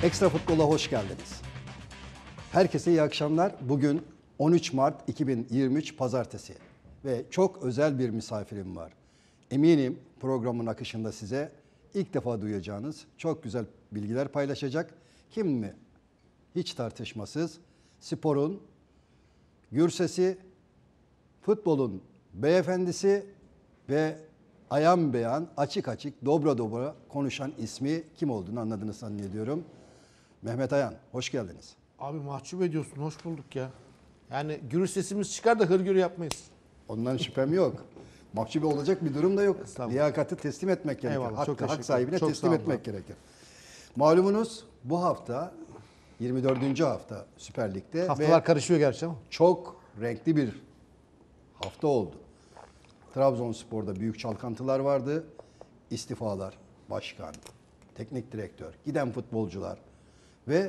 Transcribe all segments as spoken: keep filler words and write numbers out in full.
Ekstra Futbol'a hoş geldiniz. Herkese iyi akşamlar. Bugün on üç Mart iki bin yirmi üç Pazartesi ve çok özel bir misafirim var. Eminim programın akışında size ilk defa duyacağınız çok güzel bilgiler paylaşacak. Kim mi? Hiç tartışmasız sporun gür sesi, futbolun beyefendisi ve ayan beyan, açık açık, dobra dobra konuşan ismi kim olduğunu anladınız zannediyorum. Mehmet Ayan, hoş geldiniz. Abi mahcup ediyorsun, hoş bulduk ya. Yani gürül sesimiz çıkar da hırgür yapmayız. Ondan şüphem yok. Mahcup olacak bir durum da yok. Estağfurullah. Liyakati teslim etmek gerekir. Eyvallah, Hakkı, çok hak teşekkür sahibine ederim. Çok teslim sağ olun etmek abi. gerekir. Malumunuz bu hafta yirmi dördüncü hafta Süper Lig'de Haftalar ve karışıyor gerçi ama. çok renkli bir hafta oldu. Trabzonspor'da büyük çalkantılar vardı. İstifalar, başkan, teknik direktör, giden futbolcular ve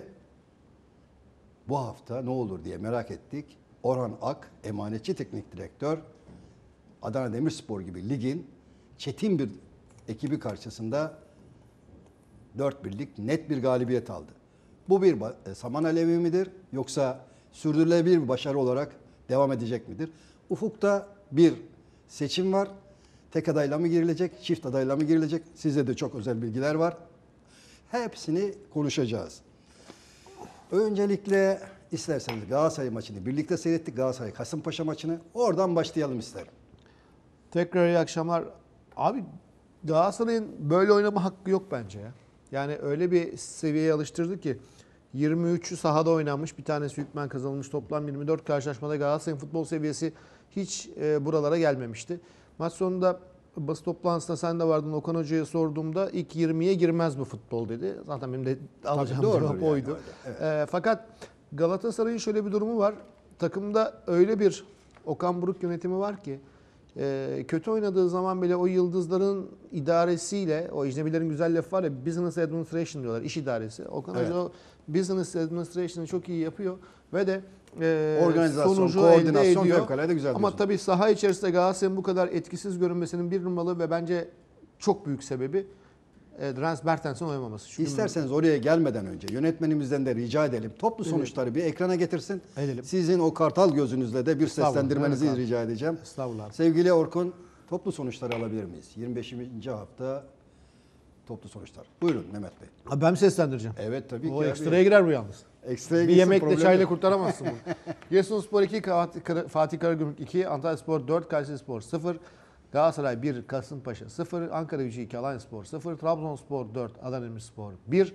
bu hafta ne olur diye merak ettik. Orhan Ak, emanetçi teknik direktör, Adana Demirspor gibi ligin çetin bir ekibi karşısında dört birlik net bir galibiyet aldı. Bu bir ba- saman alevi midir yoksa sürdürülebilir bir başarı olarak devam edecek midir? Ufukta bir seçim var. Tek adayla mı girilecek, çift adayla mı girilecek? Sizde de çok özel bilgiler var. Hepsini konuşacağız. Öncelikle isterseniz Galatasaray maçını birlikte seyrettik. Galatasaray Kasımpaşa maçını. Oradan başlayalım isterim. Tekrar iyi akşamlar. Abi Galatasaray'ın böyle oynama hakkı yok bence ya. Yani öyle bir seviyeye alıştırdı ki yirmi üçü sahada oynanmış, bir tanesi hükmen kazanılmış, toplam yirmi dört karşılaşmada Galatasaray'ın futbol seviyesi hiç e, buralara gelmemişti. Maç sonunda basın toplantısında sen de vardın, Okan Hoca'ya sorduğumda ilk yirmiye girmez bu futbol dedi. Zaten benim de alacağım doğrudur cevap yani oydu. öyle, evet. E, fakat Galatasaray'ın şöyle bir durumu var. Takımda öyle bir Okan Buruk yönetimi var ki e, kötü oynadığı zaman bile o yıldızların idaresiyle, o ecnebilerin güzel lafı var ya, business administration diyorlar, iş idaresi. Okan Evet. Hoca o business administration'ı çok iyi yapıyor ve de e, Organizasyon, sonucu koordinasyon elde ediyor. fevkalade güzel Ama diyorsun. tabii saha içerisinde Galatasaray'ın bu kadar etkisiz görünmesinin bir numaralı ve bence çok büyük sebebi e, Dries Mertens'in oynamaması. Çünkü İsterseniz oraya gelmeden önce yönetmenimizden de rica edelim. Toplu sonuçları bir ekrana getirsin. Edelim. Sizin o kartal gözünüzle de bir Estağfurullah, seslendirmenizi evet abi. rica edeceğim. Estağfurullah. Sevgili Orkun, toplu sonuçları alabilir miyiz? yirmi beşinci hafta toplu sonuçlar. Buyurun Mehmet Bey. Abi ben mi seslendireceğim? Evet tabii O ki. ekstraya girer bu yalnız. Ekstraya Bir gitsin, yemekle problem çayla yok. kurtaramazsın bunu. Giresunspor iki, Fatih Kara- Fatih Karagümrük iki, Antalyaspor dört, Kayserispor sıfır, Galatasaray bir, Kasımpaşa sıfır, Ankaragücü iki, Alanyaspor sıfır, Trabzonspor dört, Adana Demirspor bir,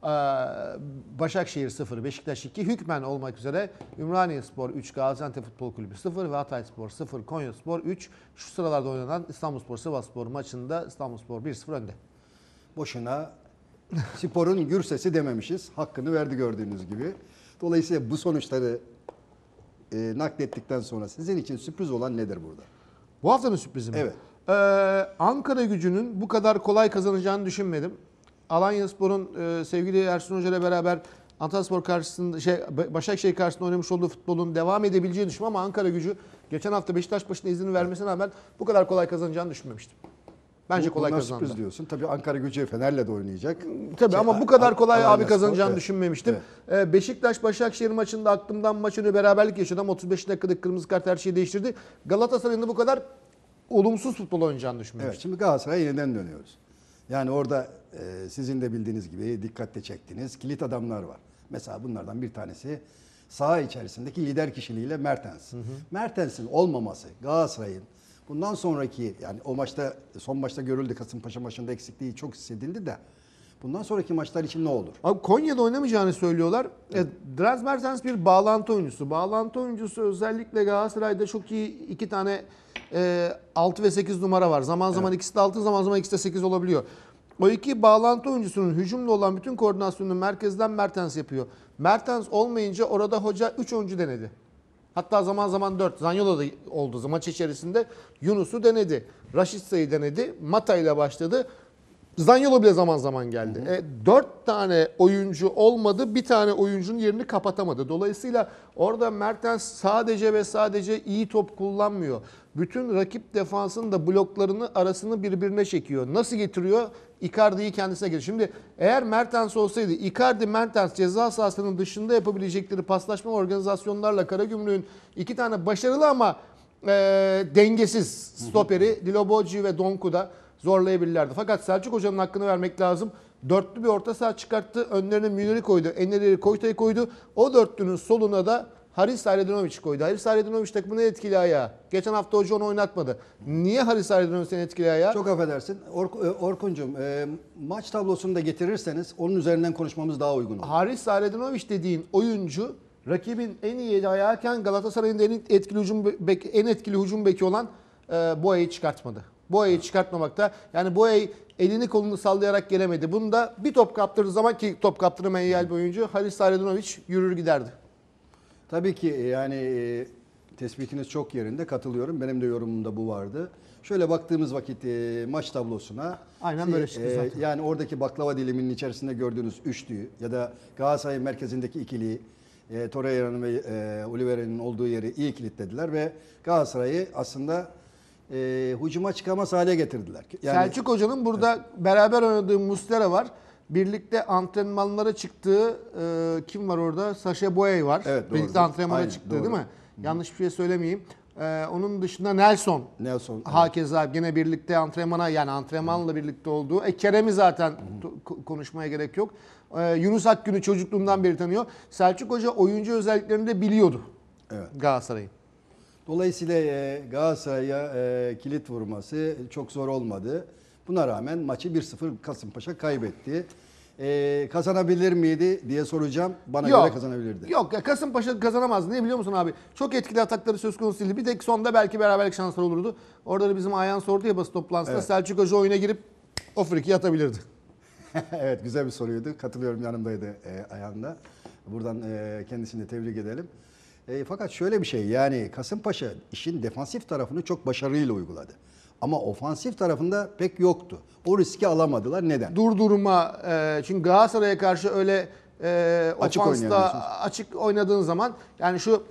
Başakşehir sıfır, Beşiktaş iki, hükmen olmak üzere Ümraniyespor üç, Gaziantep Futbol Kulübü sıfır ve Hatayspor sıfır, Konyaspor üç. Şu sıralarda oynanan İstanbulspor Sivasspor maçında İstanbulspor bir sıfır önde. Boşuna sporun gür sesi dememişiz. Hakkını verdi gördüğünüz gibi. Dolayısıyla bu sonuçları e, naklettikten sonra sizin için sürpriz olan nedir burada? Bu haftanın sürprizi mi? Evet. Ee, Ankara Gücü'nün bu kadar kolay kazanacağını düşünmedim. Alanyaspor'un e, sevgili Ersun Hoca ile beraber Antalyaspor karşısında şey Başakşehir karşısında oynamış olduğu futbolun devam edebileceğini düşünüyorum ama Ankara Gücü geçen hafta Beşiktaş başına izin vermesine rağmen bu kadar kolay kazanacağını düşünmemiştim. Bence Bu- kolay bunlar kazandı. sürpriz diyorsun. Tabii Ankara Gücü Fener'le de oynayacak. Tabii Şey, ama bu kadar Al- kolay abi Alanyaspor, kazanacağını evet. düşünmemiştim. Evet. Ee, Beşiktaş Başakşehir maçında aklımdan maç önü beraberlik yaşadı ama otuz beş dakikada kırmızı kart her şeyi değiştirdi. Galatasaray'ın da bu kadar olumsuz futbol oynayacağını düşünmemiştim. Evet, şimdi Galatasaray'a yeniden dönüyoruz. Yani orada e, sizin de bildiğiniz gibi dikkatle çektiğiniz kilit adamlar var. Mesela bunlardan bir tanesi saha içerisindeki lider kişiliğiyle Mertens. Mertens'in olmaması Galatasaray'ın bundan sonraki, yani o maçta, son maçta görüldü, Kasımpaşa maçında eksikliği çok hissedildi de bundan sonraki maçlar için ne olur? Abi Konya'da oynamayacağını söylüyorlar. E, Dries Mertens bir bağlantı oyuncusu. Bağlantı oyuncusu özellikle Galatasaray'da çok iyi iki tane e, altı ve sekiz numara var. Zaman zaman ikisi de altı, zaman zaman ikisi de sekiz olabiliyor. O iki bağlantı oyuncusunun hücumla olan bütün koordinasyonunu merkezden Mertens yapıyor. Mertens olmayınca orada hoca üç oyuncu denedi. Hatta zaman zaman dört. Zaniolo da oldu maç içerisinde. Yunus'u denedi. Raşitsa'yı denedi. Mata ile başladı. Zaniolo bile zaman zaman geldi. E, dört tane oyuncu olmadı, bir tane oyuncunun yerini kapatamadı. Dolayısıyla orada Mertens sadece ve sadece iyi top kullanmıyor. Bütün rakip defansın da bloklarını arasını birbirine çekiyor. Nasıl getiriyor? Icardi'yi kendisine getiriyor. Şimdi eğer Mertens olsaydı Icardi, Mertens ceza sahasının dışında yapabilecekleri paslaşma organizasyonlarla Karagümrük'ün iki tane başarılı ama e, dengesiz stoperi Dillobodji ve Donku'da zorlayabilirlerdi. Fakat Selçuk Hoca'nın hakkını vermek lazım. Dörtlü bir orta saha çıkarttı. Önlerine Münir'i koydu. Enner'i Koyta'yı koydu. O dörtlünün soluna da Haris Hayredinovic koydu. Haris Hayredinovic takımının etkili ayağı. Geçen hafta hoca onu oynatmadı. Niye Haris Hayredinovic'in etkili ayağı? Çok affedersin. Ork Orkun'cum e, maç tablosunu da getirirseniz onun üzerinden konuşmamız daha uygun olur. Haris Hayredinovic dediğin oyuncu rakibin en iyi ayağıken Galatasaray'ın en etkili hücum beki, en etkili hücum beki olan e, Boya'yı çıkartmadı. Boya'yı çıkartmamakta. Yani Boya elini kolunu sallayarak gelemedi. Bunda bir top kaptırdığı zaman ki top kaptırmayan iyi bir oyuncu Haris Hayredinovic yürür giderdi. Tabii ki yani e, tespitiniz çok yerinde, katılıyorum. Benim de yorumumda bu vardı. Şöyle baktığımız vakit e, maç tablosuna Aynen böyle çıktı e, zaten. yani oradaki baklava diliminin içerisinde gördüğünüz üçlüyü ya da Galatasaray merkezindeki ikiliyi e, Torreira'nın ve e, Oliveira'nın olduğu yeri iyi kilitlediler ve Galatasaray'ı aslında e, hücuma çıkamaz hale getirdiler. Yani, Selçuk Hoca'nın burada evet. beraber oynadığı Muslera var. Birlikte antrenmanlara çıktığı e, kim var orada? Sacha Boey var. Evet, Birlikte doğru. antrenmana Aynen, çıktı doğru. değil mi? Hı. Yanlış bir şey söylemeyeyim. E, onun dışında Nelson. Nelson. Hakeza evet. Yine birlikte antrenmana yani antrenmanla birlikte olduğu. E, Kerem'i zaten Hı. konuşmaya gerek yok. E, Yunus Akgün'ü çocukluğundan beri tanıyor. Selçuk Hoca oyuncu özelliklerini de biliyordu. Evet. Galatasaray'ın. Dolayısıyla e, Galatasaray'a e, kilit vurması çok zor olmadı. Buna rağmen maçı bir sıfır Kasımpaşa kaybetti. Ee, kazanabilir miydi diye soracağım. Bana yok, göre kazanabilirdi. Yok ya Kasımpaşa kazanamaz. Ne biliyor musun abi? Çok etkili atakları söz konusu değildi. Bir tek sonda belki beraberlik şansları olurdu. Orada da bizim Ayhan sordu ya basın toplantısında. Evet. Selçuk Hoca oyuna girip o friki atabilirdi. Evet, güzel bir soruydu. Katılıyorum, yanımdaydı e, Ayhan'da. Buradan e, kendisini de tebrik edelim. E, fakat şöyle bir şey, yani Kasımpaşa işin defansif tarafını çok başarıyla uyguladı. Ama ofansif tarafında pek yoktu. O riski alamadılar. Neden? Durdurma. E, çünkü Galatasaray'a karşı öyle e, açık ofansta açık oynadığın zaman yani şu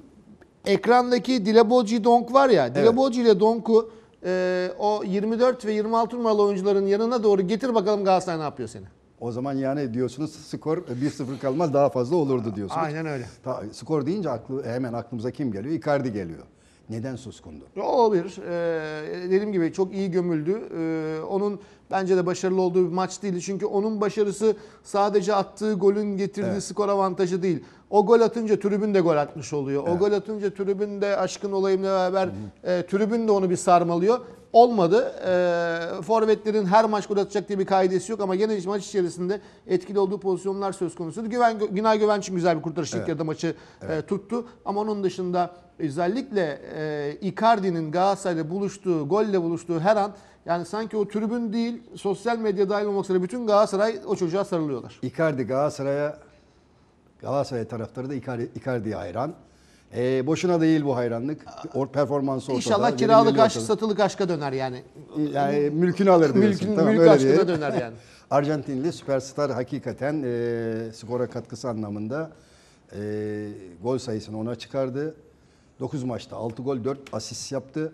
ekrandaki Dillobodji Donk var ya. Evet. Dillobodji ile Donk'u e, o yirmi dört ve yirmi altı numaralı oyuncuların yanına doğru getir bakalım Galatasaray ne yapıyor seni. O zaman yani diyorsunuz skor bir sıfır kalmaz daha fazla olurdu diyorsunuz. Aynen öyle. Ta, skor deyince aklı, hemen aklımıza kim geliyor? Icardi geliyor. Neden suskundu? O bir. Ee, dediğim gibi çok iyi gömüldü. Ee, onun bence de başarılı olduğu bir maç değildi. Çünkü onun başarısı sadece attığı golün getirdiği evet. skor avantajı değil. O gol atınca tribün de gol atmış oluyor. Evet. O gol atınca tribün de aşkın olayımla beraber e, tribün de onu bir sarmalıyor. Olmadı. E, forvetlerin her maç gol atacak diye bir kaidesi yok ama gene maç içerisinde etkili olduğu pozisyonlar söz konusuydu. Güven, Günay Güvenç'in güzel bir kurtarış evet. ilk yarıda maçı evet. e, tuttu. Ama onun dışında özellikle e, Icardi'nin Galatasaray'la buluştuğu, golle buluştuğu her an yani sanki o tribün değil, sosyal medya dahil olmak üzere bütün Galatasaray o çocuğa sarılıyorlar. Icardi Galatasaray'a, Galatasaray taraftarı da Icardi, Icardi'ye hayran. E, boşuna değil bu hayranlık. O performansı ortada. İnşallah kiralık aşk, satılık aşka döner yani. Yani mülkünü alır diyorsun. Mülkün, tamam, mülk aşkına döner yani. Arjantinli süperstar hakikaten e, skora katkısı anlamında e, gol sayısını ona çıkardı. dokuz maçta altı gol dört asist yaptı.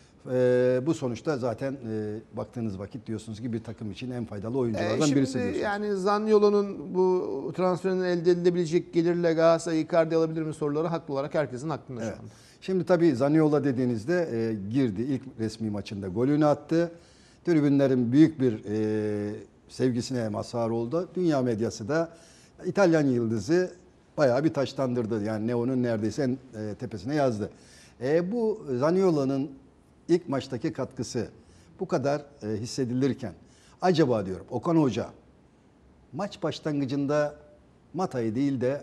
E, bu sonuçta zaten e, baktığınız vakit diyorsunuz ki bir takım için en faydalı oyunculardan e, birisi diyorsunuz. Yani Zaniolo'nun bu transferinin elde edilebilecek gelirle Galatasaray Icardi alabilir mi soruları haklı olarak herkesin aklında evet. şu anda. Şimdi tabii Zaniolo dediğinizde e, girdi. İlk resmi maçında golünü attı. Tribünlerin büyük bir e, sevgisine mazhar oldu. Dünya medyası da İtalyan yıldızı bayağı bir taşlandırdı. Yani Neo'nun neredeyse en e, tepesine yazdı. E, bu Zaniolo'nun ilk maçtaki katkısı bu kadar e, hissedilirken acaba diyorum Okan Hoca maç başlangıcında Mata'yı değil de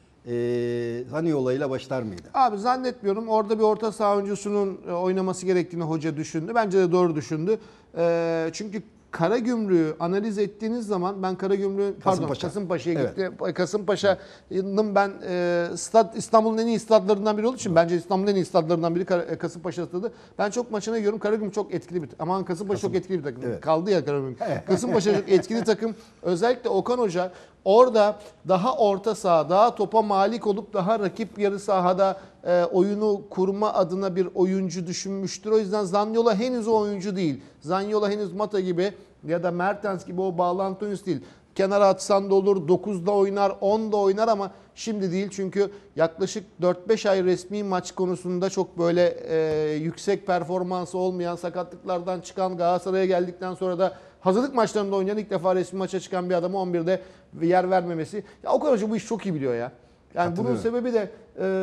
e, Zaniolo ile başlar mıydı? Abi zannetmiyorum. Orada bir orta saha oyuncusunun oynaması gerektiğini hoca düşündü. Bence de doğru düşündü. E, çünkü Karagümrük'ü analiz ettiğiniz zaman ben Karagümrük'ün pardon Kasımpaşa. Kasımpaşa'ya Evet. gitti. Kasımpaşa'nın ben e, stat İstanbul'un en iyi stadlarından biri olduğu için bence İstanbul'un en iyi stadlarından biri Kar- Kasımpaşa stadı. Ben çok maçına gidiyorum. Karagümrük çok etkili bir aman Kasımpaşa çok etkili bir takım. Evet. Kaldı ya Karagümrük. Kasımpaşa çok etkili takım. Özellikle Okan Hoca orada daha orta saha, daha topa malik olup daha rakip yarı sahada e, oyunu kurma adına bir oyuncu düşünmüştür. O yüzden Zaniolo henüz o oyuncu değil. Zaniolo henüz Mata gibi ya da Mertens gibi o bağlantı oyuncusu değil. Kenara atsan da olur, dokuzda oynar, onda oynar ama şimdi değil. Çünkü yaklaşık dört beş ay resmi maç konusunda çok böyle e, yüksek performansı olmayan, sakatlıklardan çıkan, Galatasaray'a geldikten sonra da hazırlık maçlarında oynayan, ilk defa resmi maça çıkan bir adama on birde yer vermemesi. Ya Okan Hoca bu işi çok iyi biliyor ya. Yani bunun sebebi de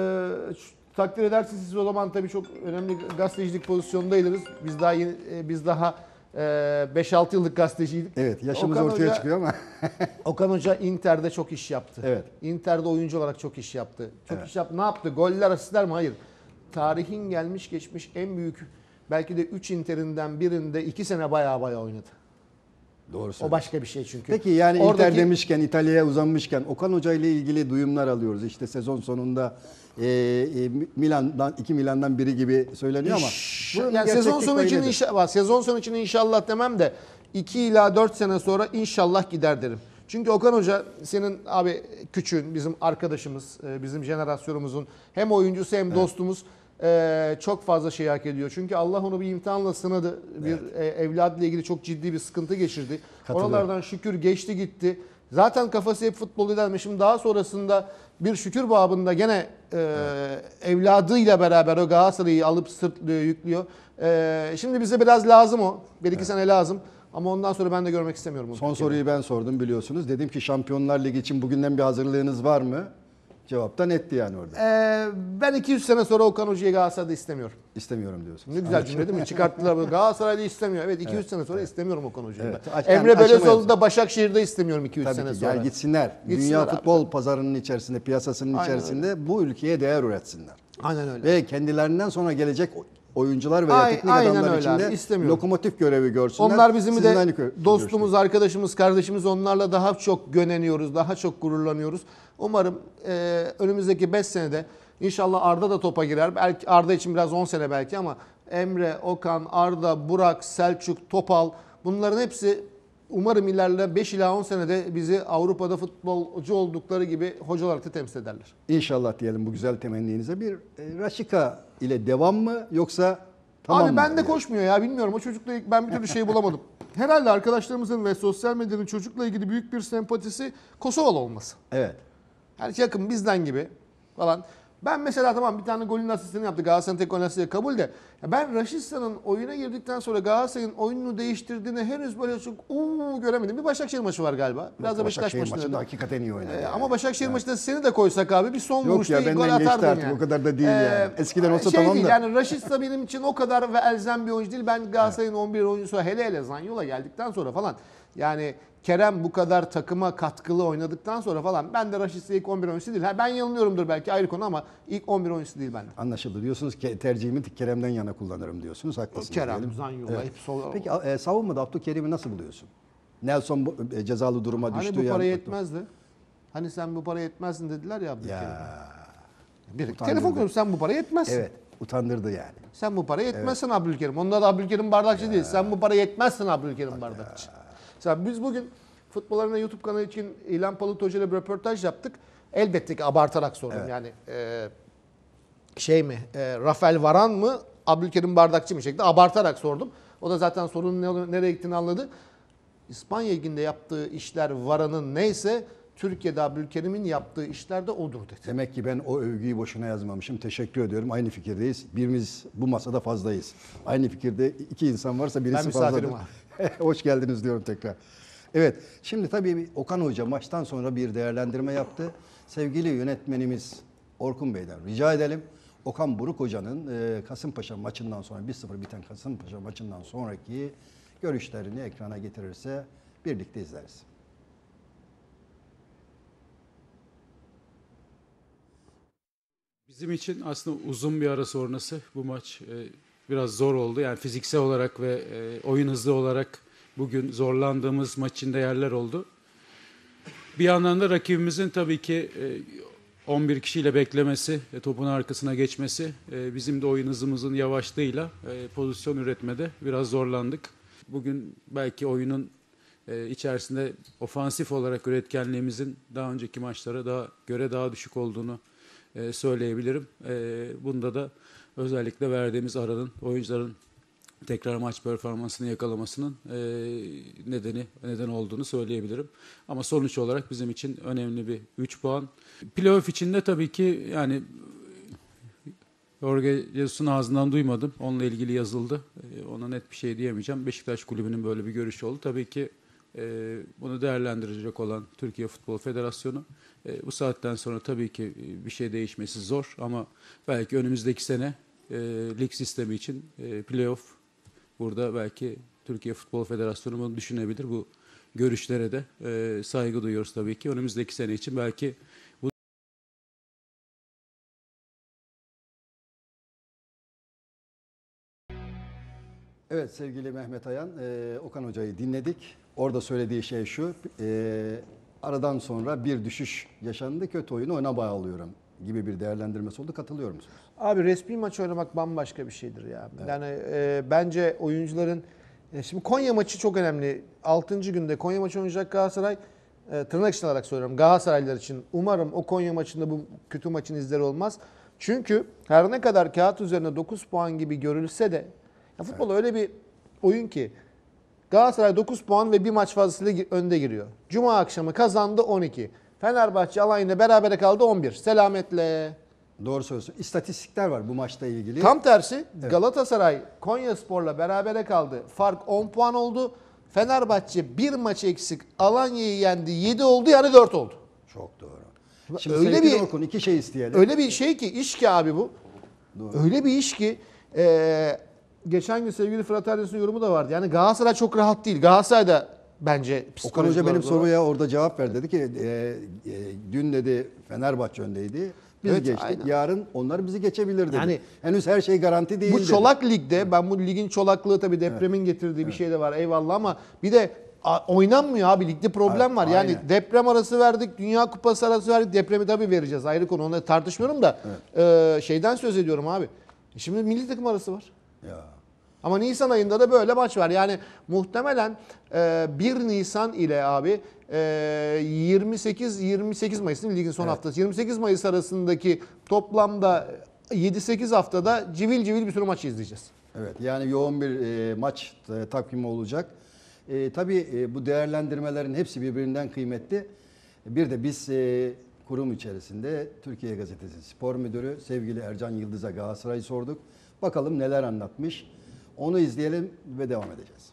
e, şu- takdir edersiniz siz o zaman tabii çok önemli gazetecilik pozisyonundaydınız. Biz daha yeni, e, biz daha beş altı yıllık gazeteciydik. Evet, yaşımız Okan ortaya Hoca, çıkıyor ama. Okan Hoca Inter'de çok iş yaptı. Evet. Inter'de oyuncu olarak çok iş yaptı. Çok Evet. iş yaptı. Ne yaptı? Goller, asistler mi? Hayır. Tarihin gelmiş geçmiş en büyük belki de üç Inter'inden birinde iki sene baya baya oynadı. Doğru O söylüyorsun. başka bir şey çünkü. Peki yani Oradaki- Inter demişken, İtalya'ya uzanmışken Okan Hoca ile ilgili duyumlar alıyoruz. İşte sezon sonunda e, e, Milan'dan iki Milan'dan biri gibi söyleniyor ama İş- bunun yani sezon gerçeklik sonu payı için nedir? inşallah, sezon sonu için inşallah demem de iki ila dört sene sonra inşallah gider derim. Çünkü Okan Hoca senin abi küçüğün, bizim arkadaşımız, e, bizim jenerasyonumuzun hem oyuncusu hem dostumuz, e, çok fazla şey hak ediyor. Çünkü Allah onu bir imtihanla sınadı. Bir e, evladıyla ilgili çok ciddi bir sıkıntı geçirdi. Katılıyorum. Oralardan şükür geçti gitti. Zaten kafası hep futbol ilerlemiş. Şimdi daha sonrasında bir şükür babında gene e, evladıyla beraber o Galatasaray'ı alıp sırtlıyor, yüklüyor. E, şimdi bize biraz lazım o. Bir iki sene lazım. Ama ondan sonra ben de görmek istemiyorum. onu Son Türkiye'de. soruyu ben sordum biliyorsunuz. Dedim ki Şampiyonlar Ligi için bugünden bir hazırlığınız var mı? Cevap da netti yani orada. E, ben iki yüz sene sonra Okan Hoca'yı Galatasaray'da istemiyorum. İstemiyorum diyorsunuz. Ne güzel cümle değil mi? Çıkarttılar bunu. Galatasaray'da istemiyor. Evet iki yüz sene sonra istemiyorum Okan Hoca'yı. Evet. ben. Yani Emre Belözoğlu'nu aşamayalım. da Başakşehir'de istemiyorum iki yüz Tabii sene ki sonra. gel gitsinler. Gitsinler Dünya abi. futbol pazarının içerisinde, piyasasının Aynen içerisinde bu ülkeye değer üretsinler. Aynen öyle. Ve kendilerinden sonra gelecek oyuncular veya Ay- teknik aynen adamlar öyle için abi, de istemiyorum. lokomotif görevi görsünler. Onlar bizim Sizin de aynı kö- dostumuz, arkadaşımız, kardeşimiz. Onlarla daha çok göneniyoruz, daha çok gururlanıyoruz. Umarım e, önümüzdeki beş senede inşallah Arda da topa girer. Belki Arda için biraz on sene belki ama Emre, Okan, Arda, Burak, Selçuk, Topal bunların hepsi umarım ileride beş ila on senede bizi Avrupa'da futbolcu oldukları gibi hoca olarak da temsil ederler. İnşallah diyelim bu güzel temenninize. Bir e, Raşika ile devam mı yoksa tamam Abi mı? ben de Yani? koşmuyor ya bilmiyorum. O çocukla ilgili ben bir türlü şey bulamadım. Herhalde arkadaşlarımızın ve sosyal medyanın çocukla ilgili büyük bir sempatisi Kosovalı olması. Evet. Yani yakın bizden gibi falan. Ben mesela tamam bir tane golün asistini yaptı. Galatasaray'ın tek gol asisti kabul de. Ya ben Raşitsa'nın oyuna girdikten sonra Galatasaray'ın oyununu değiştirdiğini henüz böyle çok uuu göremedim. Bir Başakşehir maçı var galiba. Biraz da Beşiktaş Başakşehir maçında. maçında da. hakikaten iyi oynadı. Ee, yani. Ama Başakşehir maçında seni de koysak abi bir son Yok vuruşta ya, ilk gol benden geçti atardın artık. yani. O kadar da değil yani. Eskiden olsa şey tamam değil, da. Yani Raşitsa benim için o kadar ve elzem bir oyuncu değil. Ben Galatasaray'ın on bir oyuncusu hele hele Zaniolo geldikten sonra falan. Yani Kerem bu kadar takıma katkılı oynadıktan sonra falan ben de Raşitsa ilk on bir oyuncusu değil. Ha, ben yanılıyorumdur belki ayrı konu ama ilk on bir oyuncusu değil bende. Anlaşıldı. Diyorsunuz ki tercihimi Kerem'den yana kullanırım diyorsunuz. Haklısınız. Kerem, diyelim. Zaniolo Evet. hep sol. Peki e, savunmada Abdülkerim'i nasıl buluyorsun? Nelson bu- e, cezalı duruma Hani düştü. bu para yani. yetmezdi. Hani sen bu para yetmezdin dediler ya Abdülkerim'e. Ya. Bir utandırdı. telefon konuşuyorum sen bu para yetmezsin. Evet. Utandırdı yani. Sen bu para yetmezsin Abdülkerim. Onda da Abdülkerim Bardakçı değil. Sen bu para yetmezsin Abdülkerim Bardakçı. Mesela biz bugün Futbol Arena YouTube kanalı için İlhan Palut Hoca ile bir röportaj yaptık. Elbette ki abartarak sordum. Evet. Yani e, şey mi, e, Rafael Varan mı, Abdülkerim Bardakçı mı şeklinde abartarak sordum. O da zaten sorunun ne, nereye gittiğini anladı. İspanya Ligi'nde yaptığı işler Varan'ın neyse Türkiye'de Abdülkerim'in yaptığı işler de odur dedi. Demek ki ben o övgüyü boşuna yazmamışım. Teşekkür ediyorum. Aynı fikirdeyiz. Birimiz bu masada fazlayız. Aynı fikirde iki insan varsa birisi Ben misafirim fazladır. Hoş geldiniz diyorum tekrar. Evet. Şimdi tabii Okan Hoca maçtan sonra bir değerlendirme yaptı. Sevgili yönetmenimiz Orkun Bey'den rica edelim. Okan Buruk Hoca'nın e, Kasımpaşa maçından sonra bir sıfır biten Kasımpaşa maçından sonraki görüşlerini ekrana getirirse birlikte izleriz. Bizim için aslında uzun bir ara sonrası bu maç e, biraz zor oldu. Yani fiziksel olarak ve e, oyun hızlı olarak bugün zorlandığımız maç içinde yerler oldu. Bir yandan da rakibimizin tabii ki on bir kişiyle beklemesi, topun arkasına geçmesi, bizim de oyun hızımızın yavaşlığıyla pozisyon üretmede biraz zorlandık. Bugün belki oyunun içerisinde ofansif olarak üretkenliğimizin daha önceki maçlara daha göre daha düşük olduğunu söyleyebilirim. Bunda da özellikle verdiğimiz aranın, oyuncuların tekrar maç performansını yakalamasının nedeni neden olduğunu söyleyebilirim. Ama sonuç olarak bizim için önemli bir üç puan. Playoff içinde tabii ki yani Jorge Jesus'un ağzından duymadım. Onunla ilgili yazıldı. Ona net bir şey diyemeyeceğim. Beşiktaş Kulübü'nün böyle bir görüşü oldu. Tabii ki bunu değerlendirecek olan Türkiye Futbol Federasyonu. Bu saatten sonra tabii ki bir şey değişmesi zor ama belki önümüzdeki sene lig sistemi için playoff burada belki Türkiye Futbol Federasyonu bunu düşünebilir. Bu görüşlere de saygı duyuyoruz tabii ki. Önümüzdeki sene için belki bu Evet sevgili Mehmet Ayan, e, Okan Hoca'yı dinledik. Orada söylediği şey şu, e, aradan sonra bir düşüş yaşandı, kötü oyunu ona bağlıyorum gibi bir değerlendirmesi oldu. Katılıyor musunuz? Abi resmi maç oynamak bambaşka bir şeydir ya. Evet. Yani e, bence oyuncuların, e, şimdi Konya maçı çok önemli. altıncı günde Konya maçı oynayacak Galatasaray. E, tırnak içinde olarak söylüyorum Galatasaraylılar için. Umarım o Konya maçında bu kötü maçın izleri olmaz. Çünkü her ne kadar kağıt üzerine dokuz puan gibi görülse de ya futbol evet. öyle bir oyun ki Galatasaray dokuz puan ve bir maç fazlasıyla önde giriyor. Cuma akşamı kazandı on iki. Fenerbahçe Alanya'yla berabere kaldı on bir. Selametle. Doğru söylüyorsun. İstatistikler var bu maçla ilgili. Tam tersi evet. Galatasaray Konyaspor'la berabere kaldı. Fark on puan oldu. Fenerbahçe bir maç eksik Alanya'yı yendi. yedi oldu yani dört oldu. Çok doğru. Şimdi öyle bir Orkun, iki şey isteyelim. Öyle bir şey ki iş ki abi bu. Doğru. Öyle bir iş ki e, geçen gün sevgili Fırat Erdoğan'ın yorumu da vardı. Yani Galatasaray çok rahat değil. Galatasaray da bence Okan Hoca benim soruya orada cevap ver dedi ki e, e, dün dedi Fenerbahçe öndeydi. Biz evet, geçtik. Aynen. Yarın onlar bizi geçebilir dedi. Yani, henüz her şey garanti değil bu dedi. çolak ligde ben bu ligin çolaklığı tabii depremin evet. getirdiği evet. bir şey de var eyvallah ama bir de oynanmıyor abi ligde problem var. Yani aynen. deprem arası verdik, Dünya Kupası arası verdik. Depremi tabii vereceğiz. Ayrı konu. Onu tartışmıyorum da evet. e, şeyden söz ediyorum abi. Şimdi milli takım arası var. Ya. Ama Nisan ayında da böyle maç var. Yani muhtemelen e, bir Nisan ile abi e, yirmi sekiz yirmi sekiz Mayıs'ın ligin son evet. haftası. yirmi sekiz Mayıs arasındaki toplamda yedi sekiz haftada civil civil bir sürü maç izleyeceğiz. Evet yani yoğun bir e, maç e, takvimi olacak. E, tabii e, bu değerlendirmelerin hepsi birbirinden kıymetli. Bir de biz e, kurum içerisinde Türkiye Gazetesi Spor Müdürü sevgili Ercan Yıldız'a Galatasaray'ı sorduk. Bakalım neler anlatmış. Onu izleyelim ve devam edeceğiz.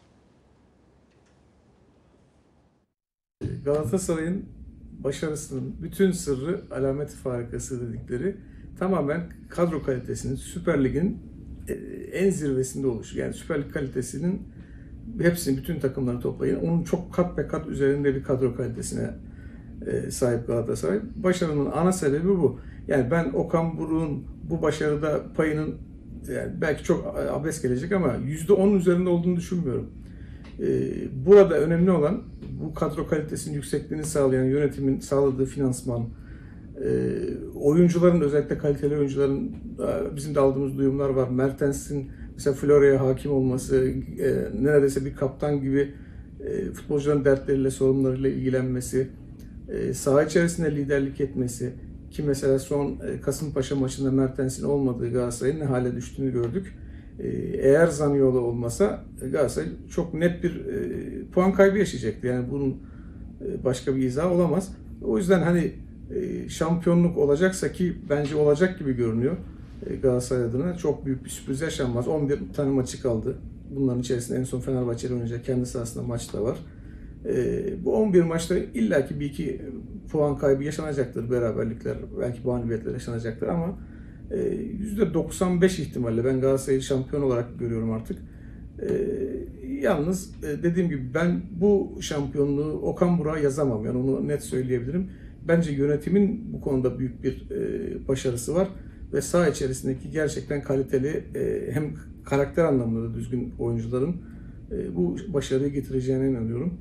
Galatasaray'ın başarısının bütün sırrı alamet-i farikası dedikleri tamamen kadro kalitesinin Süper Lig'in en zirvesinde oluşu. Yani Süper Lig kalitesinin hepsini, bütün takımları toplayın. Onun çok kat be kat üzerinde bir kadro kalitesine sahip Galatasaray. Başarının ana sebebi bu. Yani ben Okan Buruk'un bu başarıda payının yani belki çok abes gelecek ama yüzde on üzerinde olduğunu düşünmüyorum. Burada önemli olan bu kadro kalitesinin yüksekliğini sağlayan yönetimin sağladığı finansman, oyuncuların özellikle kaliteli oyuncuların bizim de aldığımız duyumlar var. Mertens'in mesela Florya'ya hakim olması, neredeyse bir kaptan gibi futbolcuların dertleriyle, sorunlarıyla ilgilenmesi, saha içerisinde liderlik etmesi ki mesela son Kasımpaşa maçında Mertens'in olmadığı Galatasaray'ın ne hale düştüğünü gördük. Eğer Zaniolo olmasa Galatasaray çok net bir puan kaybı yaşayacaktı. Yani bunun başka bir izahı olamaz. O yüzden hani şampiyonluk olacaksa ki bence olacak gibi görünüyor Galatasaray adına çok büyük bir sürpriz yaşanmaz. on bir tane maçı kaldı. Bunların içerisinde en son Fenerbahçe'yle oynayacak kendi sahasında maç da var. Bu on bir maçta illaki bir iki puan kaybı yaşanacaktır. Beraberlikler, belki mağlubiyetler yaşanacaktır ama yüzde doksan beş ihtimalle ben Galatasaray'ı şampiyon olarak görüyorum artık. Yalnız dediğim gibi ben bu şampiyonluğu Okan Burak'a yazamam. Yani onu net söyleyebilirim. Bence yönetimin bu konuda büyük bir başarısı var. Ve saha içerisindeki gerçekten kaliteli hem karakter anlamında da düzgün oyuncuların e, bu başarıyı getireceğine inanıyorum.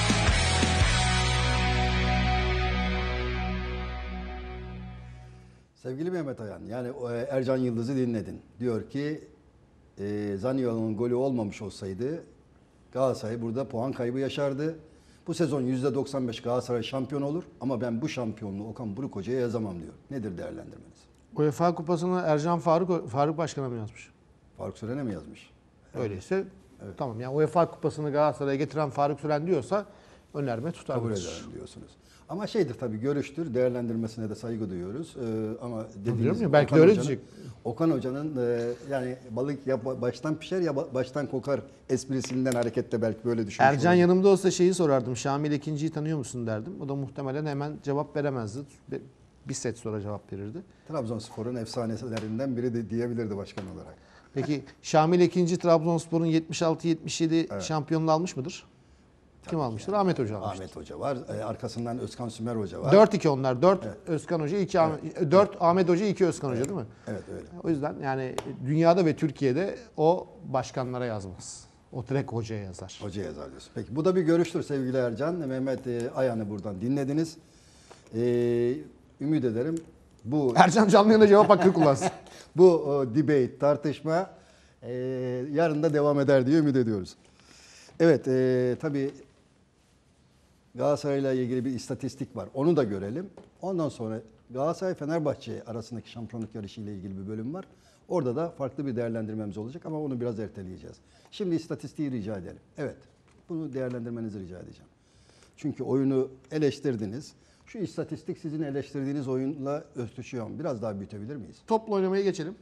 Sevgili Mehmet Ayan, yani o, e, Ercan Yıldız'ı dinledin. Diyor ki e, Zaniolo'nun golü olmamış olsaydı Galatasaray burada puan kaybı yaşardı. Bu sezon yüzde doksan beş Galatasaray şampiyon olur ama ben bu şampiyonluğu Okan Buruk Hoca'ya yazamam diyor. Nedir değerlendirmeniz? UEFA Kupası'nı Ercan Faruk Faruk Başkan'a mı yazmış? Faruk Süren'e mi yazmış? Öyleyse tamam. Yani UEFA Kupası'nı Galatasaray'a getiren Faruk Süren diyorsa önerme tutar. Kabul ederim diyorsunuz. Ama şeydir tabii, görüştür, değerlendirmesine de saygı duyuyoruz. Ee, ama dediğiniz ya, belki Okan de öyle Hoca'nın- diyecek. Okan Hoca'nın e, yani balık ya ba- baştan pişer ya ba- baştan kokar esprisinden hareketle belki böyle düşünmüş Ercan olabilir. yanımda olsa şeyi sorardım. Şamil ikinciyi tanıyor musun derdim. O da muhtemelen hemen cevap veremezdi. Bir, bir set sonra cevap verirdi. Trabzonspor'un efsaneslerinden biri de diyebilirdi başkan olarak. Peki Şamil ikinci Trabzonspor'un yetmiş altı yetmiş yedi şampiyonluğu almış mıdır? Kim almıştır? Ahmet Hoca almıştır. Ahmet Hoca var. e, arkasından Özkan Sümer Hoca var. dört iki onlar. dört Özkan Hoca, iki Ahmet, dört Ahmet Hoca, iki Özkan Hoca değil mi? Evet öyle. O yüzden yani dünyada ve Türkiye'de o başkanlara yazmaz. O direkt hocaya yazar. Hoca yazar diyorsun. Peki bu da bir görüştür sevgili Ercan. Mehmet e, Ayan'ı buradan dinlediniz. E, ümit ederim bu Ercan canlı yayında cevap hakkı kullansın. bu o, debate, tartışma e, yarın da devam eder diye ümit ediyoruz. Evet, e, tabii Galatasaray'la ilgili bir istatistik var. Onu da görelim. Ondan sonra Galatasaray-Fenerbahçe arasındaki şampiyonluk yarışı ile ilgili bir bölüm var. Orada da farklı bir değerlendirmemiz olacak ama onu biraz erteleyeceğiz. Şimdi istatistiği rica edelim. Evet, bunu değerlendirmenizi rica edeceğim. Çünkü oyunu eleştirdiniz. Şu istatistik sizin eleştirdiğiniz oyunla örtüşüyor mu? Biraz daha büyütebilir miyiz? Topla oynamaya geçelim.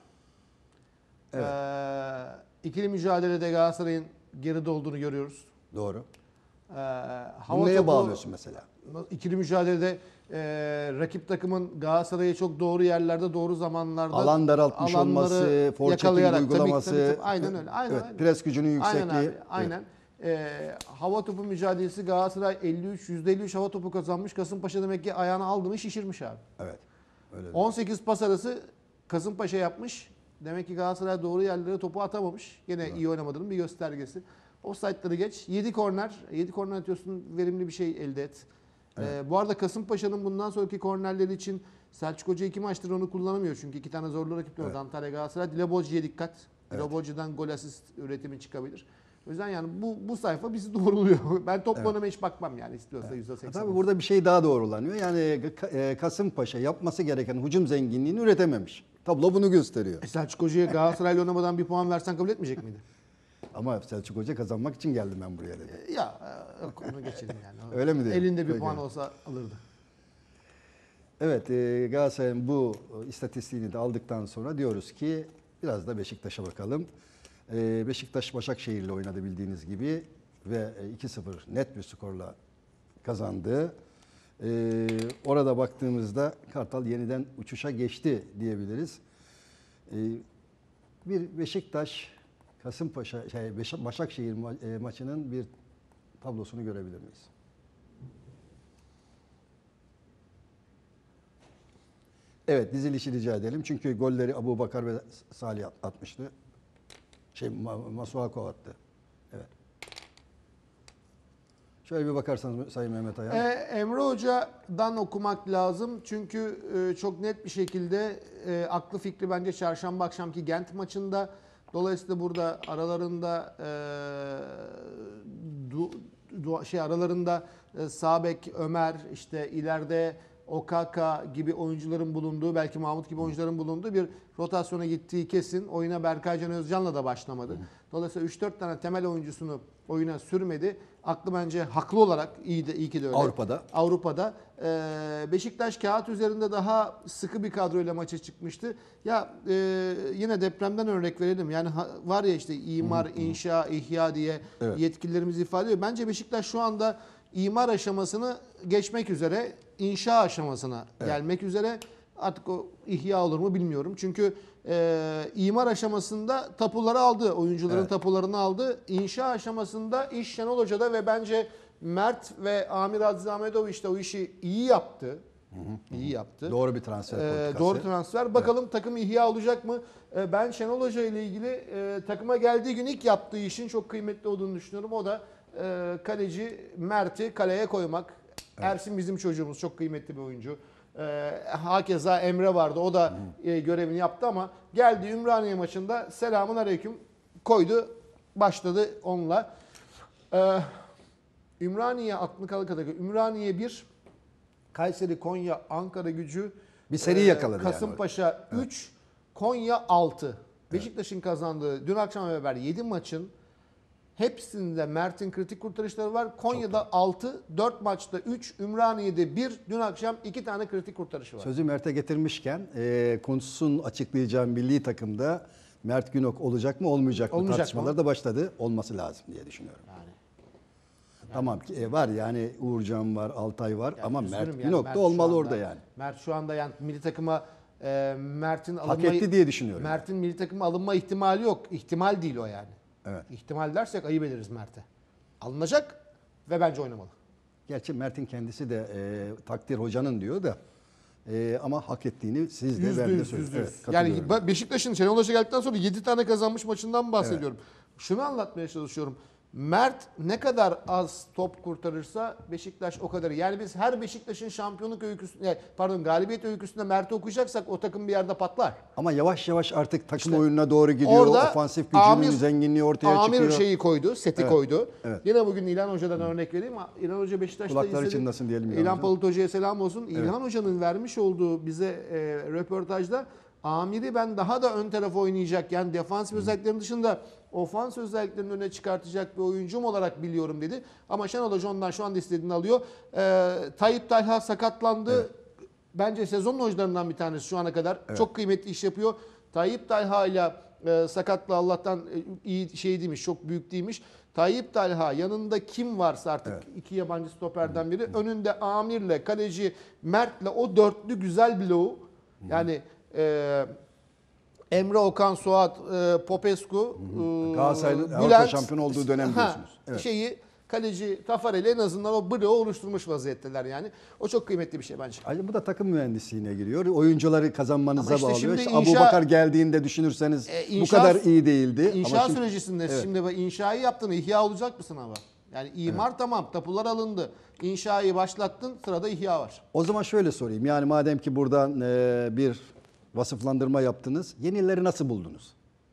Evet. Ee, ikili mücadelede Galatasaray'ın geride olduğunu görüyoruz. Doğru. Ee, Bunu hava neye topu- bağlıyorsun mesela? İkili mücadelede e, rakip takımın Galatasaray'ı çok doğru yerlerde, doğru zamanlarda Alan daraltmış alanları olması, forchecking yakalayarak- uygulaması. Tabii, tabii, tabii. Aynen öyle. Aynen, Evet, aynen. pres gücünün yüksekliği. Aynen abi, aynen. Ee, hava topu mücadelesi Galatasaray elli üç yüzde elli üç hava topu kazanmış. Kasımpaşa demek ki ayağını aldı mı şişirmiş abi. Evet. Öyle. on sekiz pas arası Kasımpaşa yapmış. Demek ki Galatasaray doğru yerlere topu atamamış. Yine iyi oynamadığının bir göstergesi. Offside'ları geç. yedi korner. yedi korner atıyorsun, verimli bir şey elde et. Ee, bu arada Kasımpaşa'nın bundan sonraki kornerleri için Selçuk Hoca iki maçtır onu kullanamıyor. Çünkü iki tane zorlu rakip var. Evet. Antalya Galatasaray. Dilebozcu'ya dikkat. Evet. Dilebozcu'dan gol asist üretimi çıkabilir. O yüzden yani bu bu sayfa bizi doğruluyor. Ben topla Evet. oynamaya hiç bakmam yani istiyorsa yüzde seksen. Tabii burada bir şey daha doğrulanıyor. Yani Ka- e, Kasımpaşa yapması gereken hücum zenginliğini üretememiş. Tablo bunu gösteriyor. E Selçuk Hoca'ya Galatasaray'la oynamadan bir puan versen kabul etmeyecek miydi? Ama Selçuk Hoca kazanmak için geldim ben buraya dedi. Ya e, yok, onu geçelim yani. Öyle mi diyelim? Elinde bir Peki. puan olsa alırdı. Evet, e, Galatasaray'ın bu e, istatistiğini de aldıktan sonra diyoruz ki biraz da Beşiktaş'a bakalım. E, Beşiktaş Başakşehir'le oynadı bildiğiniz gibi ve e, iki sıfır net bir skorla kazandı. E, orada baktığımızda Kartal yeniden uçuşa geçti diyebiliriz. E, bir Beşiktaş Kasımpaşa şey Beş- Başakşehir ma- e, maçının bir tablosunu görebilir miyiz? Evet, dizilişi rica edelim. Çünkü golleri Abubakar ve Salih at- atmıştı. Şey, Ma- Masuako attı. Evet. Şöyle bir bakarsanız Sayın Mehmet Ayan. E, Emre Hoca'dan okumak lazım. Çünkü e, çok net bir şekilde e, aklı fikri bence çarşamba akşamki Gent maçında. Dolayısıyla burada aralarında e, du, du- şey aralarında e, sağ bek Ömer, işte ileride Okaka gibi oyuncuların bulunduğu, belki Mahmut gibi oyuncuların bulunduğu bir rotasyona gittiği kesin. Oyuna Berkay Can Özcan'la da başlamadı. Dolayısıyla üç dört tane temel oyuncusunu oyuna sürmedi. Aklı bence haklı olarak iyi de iyi ki de öyle. Avrupa'da. Avrupa'da. Ee, Beşiktaş kağıt üzerinde daha sıkı bir kadroyla maça çıkmıştı. Ya e, yine depremden örnek verelim. Yani ha- var ya işte imar, inşa, ihya diye Evet. yetkililerimiz ifade ediyor. Bence Beşiktaş şu anda imar aşamasını geçmek üzere, inşa aşamasına gelmek üzere. Artık o ihya olur mu bilmiyorum. Çünkü e, imar aşamasında tapuları aldı. Oyuncuların Evet. tapularını aldı. İnşa aşamasında iş Şenol Hoca'da ve bence Mert ve Amir Aziz Ahmetoviç de o işi iyi yaptı. İyi yaptı. Doğru bir transfer Ee, politikası. doğru transfer. Bakalım takım ihya olacak mı? Ee, ben Şenol Hoca ile ilgili e, takıma geldiği gün ilk yaptığı işin çok kıymetli olduğunu düşünüyorum. O da e, kaleci Mert'i kaleye koymak. Ersin bizim çocuğumuz. Çok kıymetli bir oyuncu. Ee, hakeza Emre vardı. O da e, görevini yaptı ama geldi Ümraniye maçında selamun aleyküm koydu. Başladı onunla. Ee, Ümraniye aklını kalı kadar. Ümraniye bir, Kayseri, Konya, Ankara Gücü, Bir seri yakaladı yani Kasımpaşa üç, Konya altı. Beşiktaş'ın kazandığı dün akşam beraber yedi maçın hepsinde Mert'in kritik kurtarışları var. Konya'da altı, dört maçta üç, Ümraniye'de bir, dün akşam iki tane kritik kurtarışı var. Sözü Mert'e getirmişken e, konuşsun açıklayacağım milli takımda Mert Günok olacak mı olmayacak mı Olmayacak tartışmalar mı? da başladı. Olması lazım diye düşünüyorum. Yani. Tamam e, var yani Uğurcan var, Altay var Yani ama üzgünüm Mert yani, Günok Mert da şu olmalı anda- orada yani. Mert şu anda yani milli takıma e, Mert'in Hak alınma etti diye düşünüyorum. Mert'in milli takıma alınma ihtimali yok. İhtimal değil o yani. Evet. İhtimal dersek ayıp ederiz Mert'e. Alınacak ve bence oynamalı. Gerçi Mert'in kendisi de e, takdir hocanın diyor da e, ama hak ettiğini siz de Yüzde ben de yüz, söylüyorum. yüzde Evet, yüz. katılıyorum. Yani ben Beşiktaş'ın Şenol Hoca geldikten sonra yedi tane kazanmış maçından bahsediyorum. Şunu anlatmaya çalışıyorum. Mert ne kadar az top kurtarırsa Beşiktaş o kadar. Yani biz her Beşiktaş'ın şampiyonluk öyküsünde, pardon galibiyet öyküsünde Mert'i okuyacaksak o takım bir yerde patlar. Ama yavaş yavaş artık takım İşte oyununa doğru gidiyor. orada Ofansif gücünün Amir- zenginliği ortaya Amir çıkıyor. şeyi koydu, seti Evet, koydu. evet. Yine bugün İlhan Hoca'dan örnek vereyim. İlhan Hoca Beşiktaş'ta Kulakları izledi. çınlasın diyelim İlhan İlhan Hoca. Palut Hoca'ya selam olsun. İlhan Hoca'nın vermiş olduğu bize e, röportajda Amir'i ben daha da ön tarafa oynayacak, yani defansif özelliklerin dışında ofans özelliklerini öne çıkartacak bir oyuncum olarak biliyorum dedi. Ama Şenol Hoca ondan şu anda istediğini alıyor. E, Tayyip Talha sakatlandı. Bence sezonun oyuncularından bir tanesi şu ana kadar. Çok kıymetli iş yapıyor. Tayyip Talha ile e, sakatlı Allah'tan e, iyi şey değilmiş, çok büyük değilmiş. Tayyip Talha yanında kim varsa artık iki yabancı stoperden biri. Önünde Amir'le, kaleci Mert'le o dörtlü güzel bloğu. Yani e, Emre Okan, Suat, e, Popescu, e, Galatasaray'ın Avrupa Bülent, şampiyonu olduğu dönem ha, diyorsunuz. Evet. Şeyi kaleci Tafarel'i en azından o bloğu oluşturmuş vaziyetteler yani. O çok kıymetli bir şey bence. Ayrıca bu da takım mühendisliğine giriyor. Oyuncuları kazanmanıza Ama işte bağlıyor. şimdi İşte inşa- Abubakar geldiğinde düşünürseniz E, bu inşa- kadar iyi değildi. İnşa Ama şimdi- sürecisinde Evet. şimdi bak inşayı yaptın, ihya olacak mısın ama? Yani imar tamam, tapular alındı. İnşayı başlattın, sırada ihya var. O zaman şöyle sorayım. Yani madem ki buradan e, bir vasıflandırma yaptınız. Yenileri nasıl buldunuz?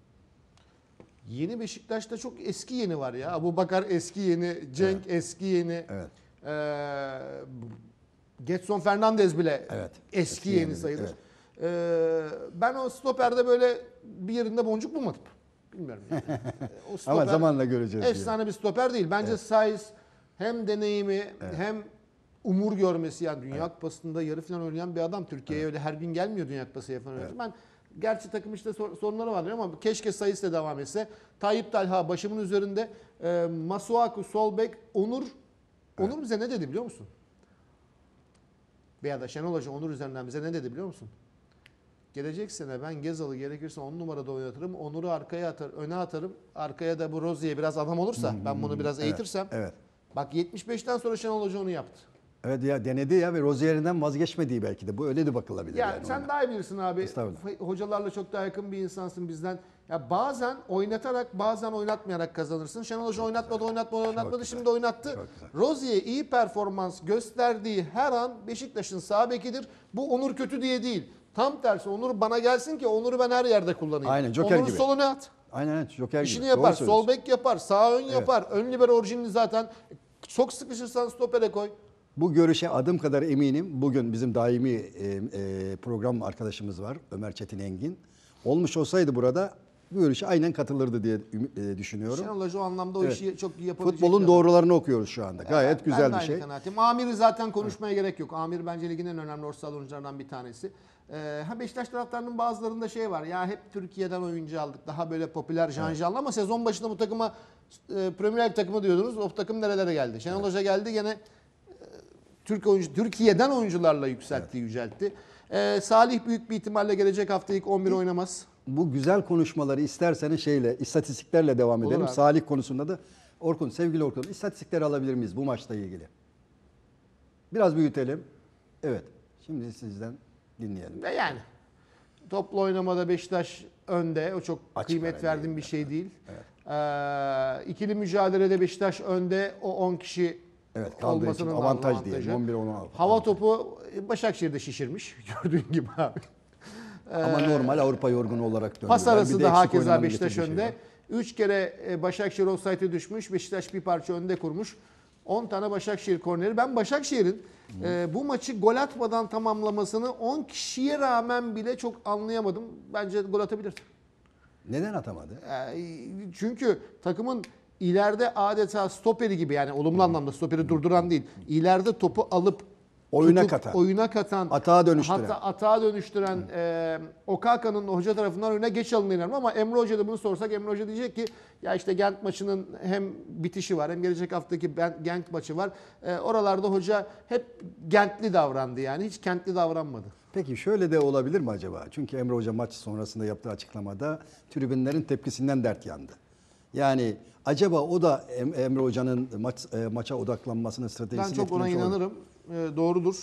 Yeni Beşiktaş'ta çok eski yeni var ya. Abubakar eski yeni, Cenk eski yeni. Evet. Ee, Getson Fernandez bile Evet. eski, Eski yeni yeni, sayılır. evet. Ee, ben o stoperde böyle bir yerinde boncuk bulmadım. Bilmiyorum yani. O stoper, Ama zamanla göreceğiz. diyor. efsane bir stoper değil. Bence size hem deneyimi hem umur görmesi, yani Dünya Kupası'nda yarı final oynayan bir adam. Türkiye'ye öyle her gün gelmiyor Dünya Kupası yapan oyuncu. Ben gerçi takım işte sor- sorunları var diyorum ama keşke sayısı da devam etse. Tayyip Talha başımın üzerinde, e, Masuaku sol bek, Onur Onur bize ne dedi biliyor musun? Veya da Şenol Hoca Onur üzerinden bize ne dedi biliyor musun? Gelecek sene ben Gezal'ı gerekirse on numarada oynatırım. Onur'u arkaya atar, öne atarım. Arkaya da bu Rozier'e biraz adam olursa, ben bunu biraz eğitirsem. Evet. Bak yetmiş beşten sonra Şenol Hoca onu yaptı. Evet ya denedi ya ve Rozier'inden vazgeçmediği belki de. Bu öyle de bakılabilir. Ya yani sen ona. daha iyi bilirsin abi. Estağfurullah. Hocalarla çok daha yakın bir insansın bizden. Ya bazen oynatarak, bazen oynatmayarak kazanırsın. Şenol Hoca oynatmadı, oynatmadı, oynatmadı. güzel. Şimdi oynattı. Çok güzel. Rozier iyi performans gösterdiği her an Beşiktaş'ın sağ bekidir. Bu Onur kötü diye değil. Tam tersi, Onur bana gelsin ki Onur'u ben her yerde kullanayım. Aynen, Joker Onur'u gibi. soluna at. Aynen evet. Joker İşini gibi. yapar. Doğru söylüyorsun. Sol bek yapar. Sağ ön yapar. Ön libero orijinali zaten. Çok sıkışırsan stopere koy. Bu görüşe adım kadar eminim. Bugün bizim daimi e, e, program arkadaşımız var. Ömer Çetin Engin. Olmuş olsaydı burada bu görüşe aynen katılırdı diye ümit- e, düşünüyorum. Şenol Hoca o anlamda o Evet. işi çok iyi yapabilecek. Futbolun bir adam. doğrularını okuyoruz şu anda. Gayet Ben güzel de bir aynı şey. kanaatim. Amir'i zaten konuşmaya gerek yok. Amir bence ligin en önemli orta saha oyuncularından bir tanesi. Ee, ha Beşiktaş taraftarının bazılarında şey var. Ya hep Türkiye'den oyuncu aldık. Daha böyle popüler janjanlı ama sezon başında bu takıma e, Premier Lig takımı diyordunuz. O takım nerelere geldi? Şenol Hoca geldi gene e, Türk oyuncu Türkiye'den oyuncularla yükseltti, yüceltti. Ee, Salih büyük bir ihtimalle gelecek hafta ilk on bir oynamaz. Bu güzel konuşmaları isterseniz şeyle, istatistiklerle devam Olur edelim. abi. Salih konusunda da Orkun, sevgili Orkun, istatistikleri alabilir miyiz bu maçla ilgili? Biraz büyütelim. Evet. Şimdi sizden dinleyelim. Ve yani toplu oynamada Beşiktaş önde. O çok Açık kıymet ara verdiğim değil. bir şey değil. Evet. Ee, ikili mücadelede Beşiktaş önde. O on kişi Evet, kaldığı için olmasının avantaj avantajı. diyelim. on bir on altı. Hava topu Başakşehir'de şişirmiş. Gördüğün gibi abi. Ama normal Avrupa yorgunu olarak döndüler. Pas arası Bir de da eksik hakeza oynamanın Beşiktaş getirdiği şey önde. var. Üç kere e, Başakşehir offside'e düşmüş. Beşiktaş bir parça önde kurmuş. on tane Başakşehir korneri. Ben Başakşehir'in e, bu maçı gol atmadan tamamlamasını on kişiye rağmen bile çok anlayamadım. Bence gol atabilirdi. Neden atamadı? E, çünkü takımın ileride adeta stoperi gibi, yani olumlu anlamda stoperi durduran değil. İleride topu alıp Oyuna tutup, katan. oyuna katan, Atağa dönüştüren. Hata, atağa dönüştüren e, Okaka'nın hoca tarafından önüne geç alındığını inanıyorum, ama Emre Hoca da bunu sorsak Emre Hoca diyecek ki ya işte Gent maçının hem bitişi var hem gelecek haftaki Ben- Gent maçı var. E, oralarda hoca hep Gentli davrandı, yani hiç kentli davranmadı. Peki şöyle de olabilir mi acaba? Çünkü Emre Hoca maç sonrasında yaptığı açıklamada tribünlerin tepkisinden dert yandı. Yani acaba o da Em- Emre Hoca'nın maç e, maça odaklanmasının stratejisini Ben çok ona etkilemiş olabilir. inanırım. E, doğrudur.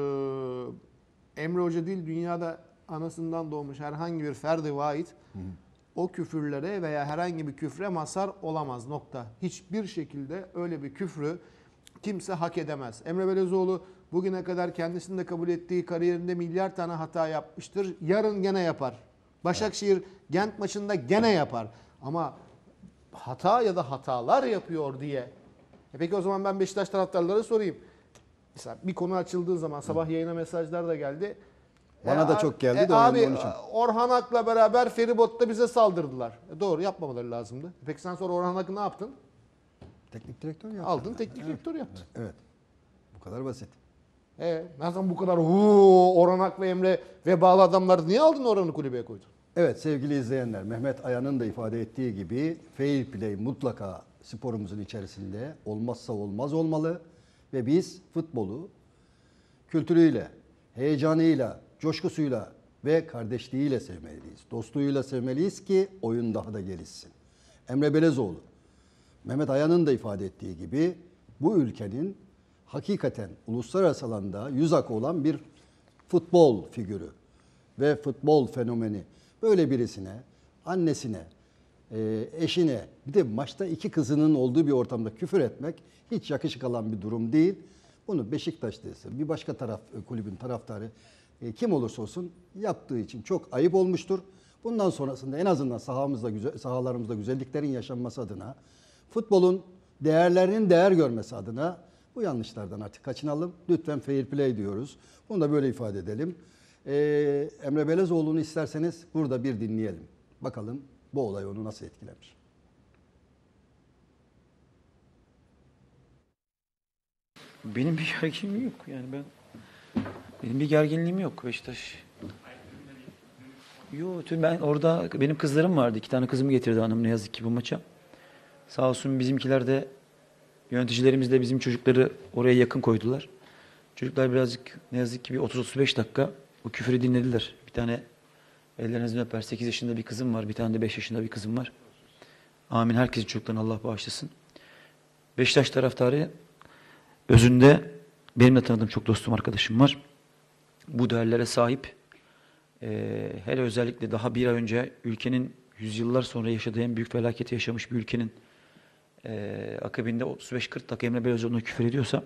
E, Emre Hoca değil, dünyada anasından doğmuş herhangi bir ferdi vahit o küfürlere veya herhangi bir küfre mazhar olamaz. Nokta. Hiçbir şekilde öyle bir küfrü kimse hak edemez. Emre Belözoğlu bugüne kadar kendisinin de kabul ettiği kariyerinde milyar tane hata yapmıştır. Yarın gene yapar. Başakşehir Gent maçında gene yapar. Ama hata ya da hatalar yapıyor diye. E peki o zaman ben Beşiktaş taraftarları sorayım. Mesela bir konu açıldığı zaman sabah yayına mesajlar da geldi. Bana da a- çok geldi e de abi onun için. Orhan Ak'la beraber feribot'ta bize saldırdılar. E doğru, yapmamaları lazımdı. Peki sen sonra Orhan Ak'ı ne yaptın? Teknik direktör yaptı. Aldın, teknik direktör yaptın. Evet. Bu kadar basit. E nereden bu kadar huu, Orhan Ak ve Emre vebalı adamları niye aldın Orhan'ı kulübeye koydun? Evet sevgili izleyenler, Mehmet Ayan'ın da ifade ettiği gibi fair play mutlaka sporumuzun içerisinde olmazsa olmaz olmalı. Ve biz futbolu kültürüyle, heyecanıyla, coşkusuyla ve kardeşliğiyle sevmeliyiz. Dostluğuyla sevmeliyiz ki oyun daha da gelişsin. Emre Belezoğlu, Mehmet Ayan'ın da ifade ettiği gibi bu ülkenin hakikaten uluslararası alanda yüz akı olan bir futbol figürü ve futbol fenomeni. Böyle birisine, annesine, e, eşine, bir de maçta iki kızının olduğu bir ortamda küfür etmek hiç yakışık alan bir durum değil. Bunu Beşiktaş'taysa, bir başka taraf kulübün taraftarı e, kim olursa olsun yaptığı için çok ayıp olmuştur. Bundan sonrasında en azından sahamızda, güzel, sahalarımızda güzelliklerin yaşanması adına, futbolun değerlerinin değer görmesi adına bu yanlışlardan artık kaçınalım. Lütfen fair play diyoruz. Bunu da böyle ifade edelim. Ee, Emre Belezoğlu'nu isterseniz burada bir dinleyelim. Bakalım bu olay onu nasıl etkilemiş. Benim bir gerginliğim yok yani ben benim bir gerginliğim yok Beşiktaş. Yo, tüm ben orada benim kızlarım vardı. İki tane kızımı getirdi hanım ne yazık ki bu maça. Sağ olsun bizimkiler de yöneticilerimiz de bizim çocukları oraya yakın koydular. Çocuklar birazcık ne yazık ki bir otuz otuz beş dakika o küfürü dinlediler. Bir tane ellerinizden öper sekiz yaşında bir kızım var. Bir tane de beş yaşında bir kızım var. Amin, herkesin çocuklarını Allah bağışlasın. Beşiktaş taraftarı özünde benim de tanıdığım çok dostum, arkadaşım var. Bu değerlere sahip. Ee, hele özellikle daha bir ay önce ülkenin yüzyıllar sonra yaşadığı en büyük felaketi yaşamış bir ülkenin e, akabinde otuz beş kırk dakika Emre Belözoğlu'na küfür ediyorsa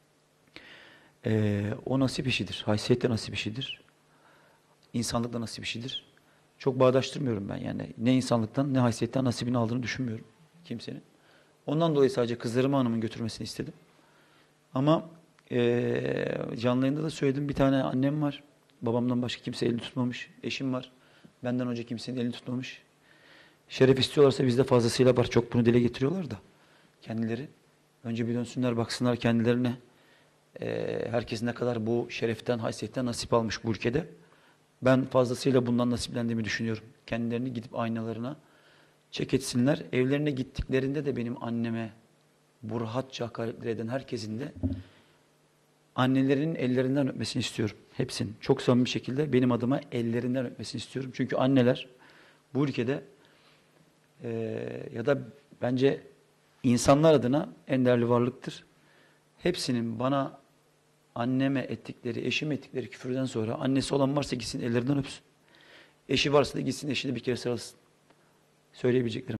e, o nasip işidir. Haysiyet de nasip işidir. İnsanlık da nasip işidir. Çok bağdaştırmıyorum ben yani. Ne insanlıktan ne haysiyetten nasibini aldığını düşünmüyorum kimsenin. Ondan dolayı sadece kızlarımı hanımın götürmesini istedim. Ama e, canlı yayında da söyledim, bir tane annem var. Babamdan başka kimse elini tutmamış. Eşim var. Benden önce kimsenin elini tutmamış. Şeref istiyorlarsa bizde fazlasıyla var. Çok bunu dile getiriyorlar da kendileri. Önce bir dönsünler, baksınlar kendilerine. Ee, herkes ne kadar bu şereften, haysiyetten nasip almış bu ülkede. Ben fazlasıyla bundan nasiplendiğimi düşünüyorum. Kendilerini gidip aynalarına çek etsinler. Evlerine gittiklerinde de benim anneme bu rahatça hakaretler eden herkesin de annelerinin ellerinden öpmesini istiyorum. Hepsinin. Çok samimi bir şekilde benim adıma ellerinden öpmesini istiyorum. Çünkü anneler bu ülkede e, ya da bence insanlar adına en değerli varlıktır. Hepsinin bana anneme ettikleri, eşime ettikleri küfürden sonra annesi olan varsa gitsin ellerinden öpsün. Eşi varsa da gitsin eşini bir kere sarılsın. Söyleyebileceklerim.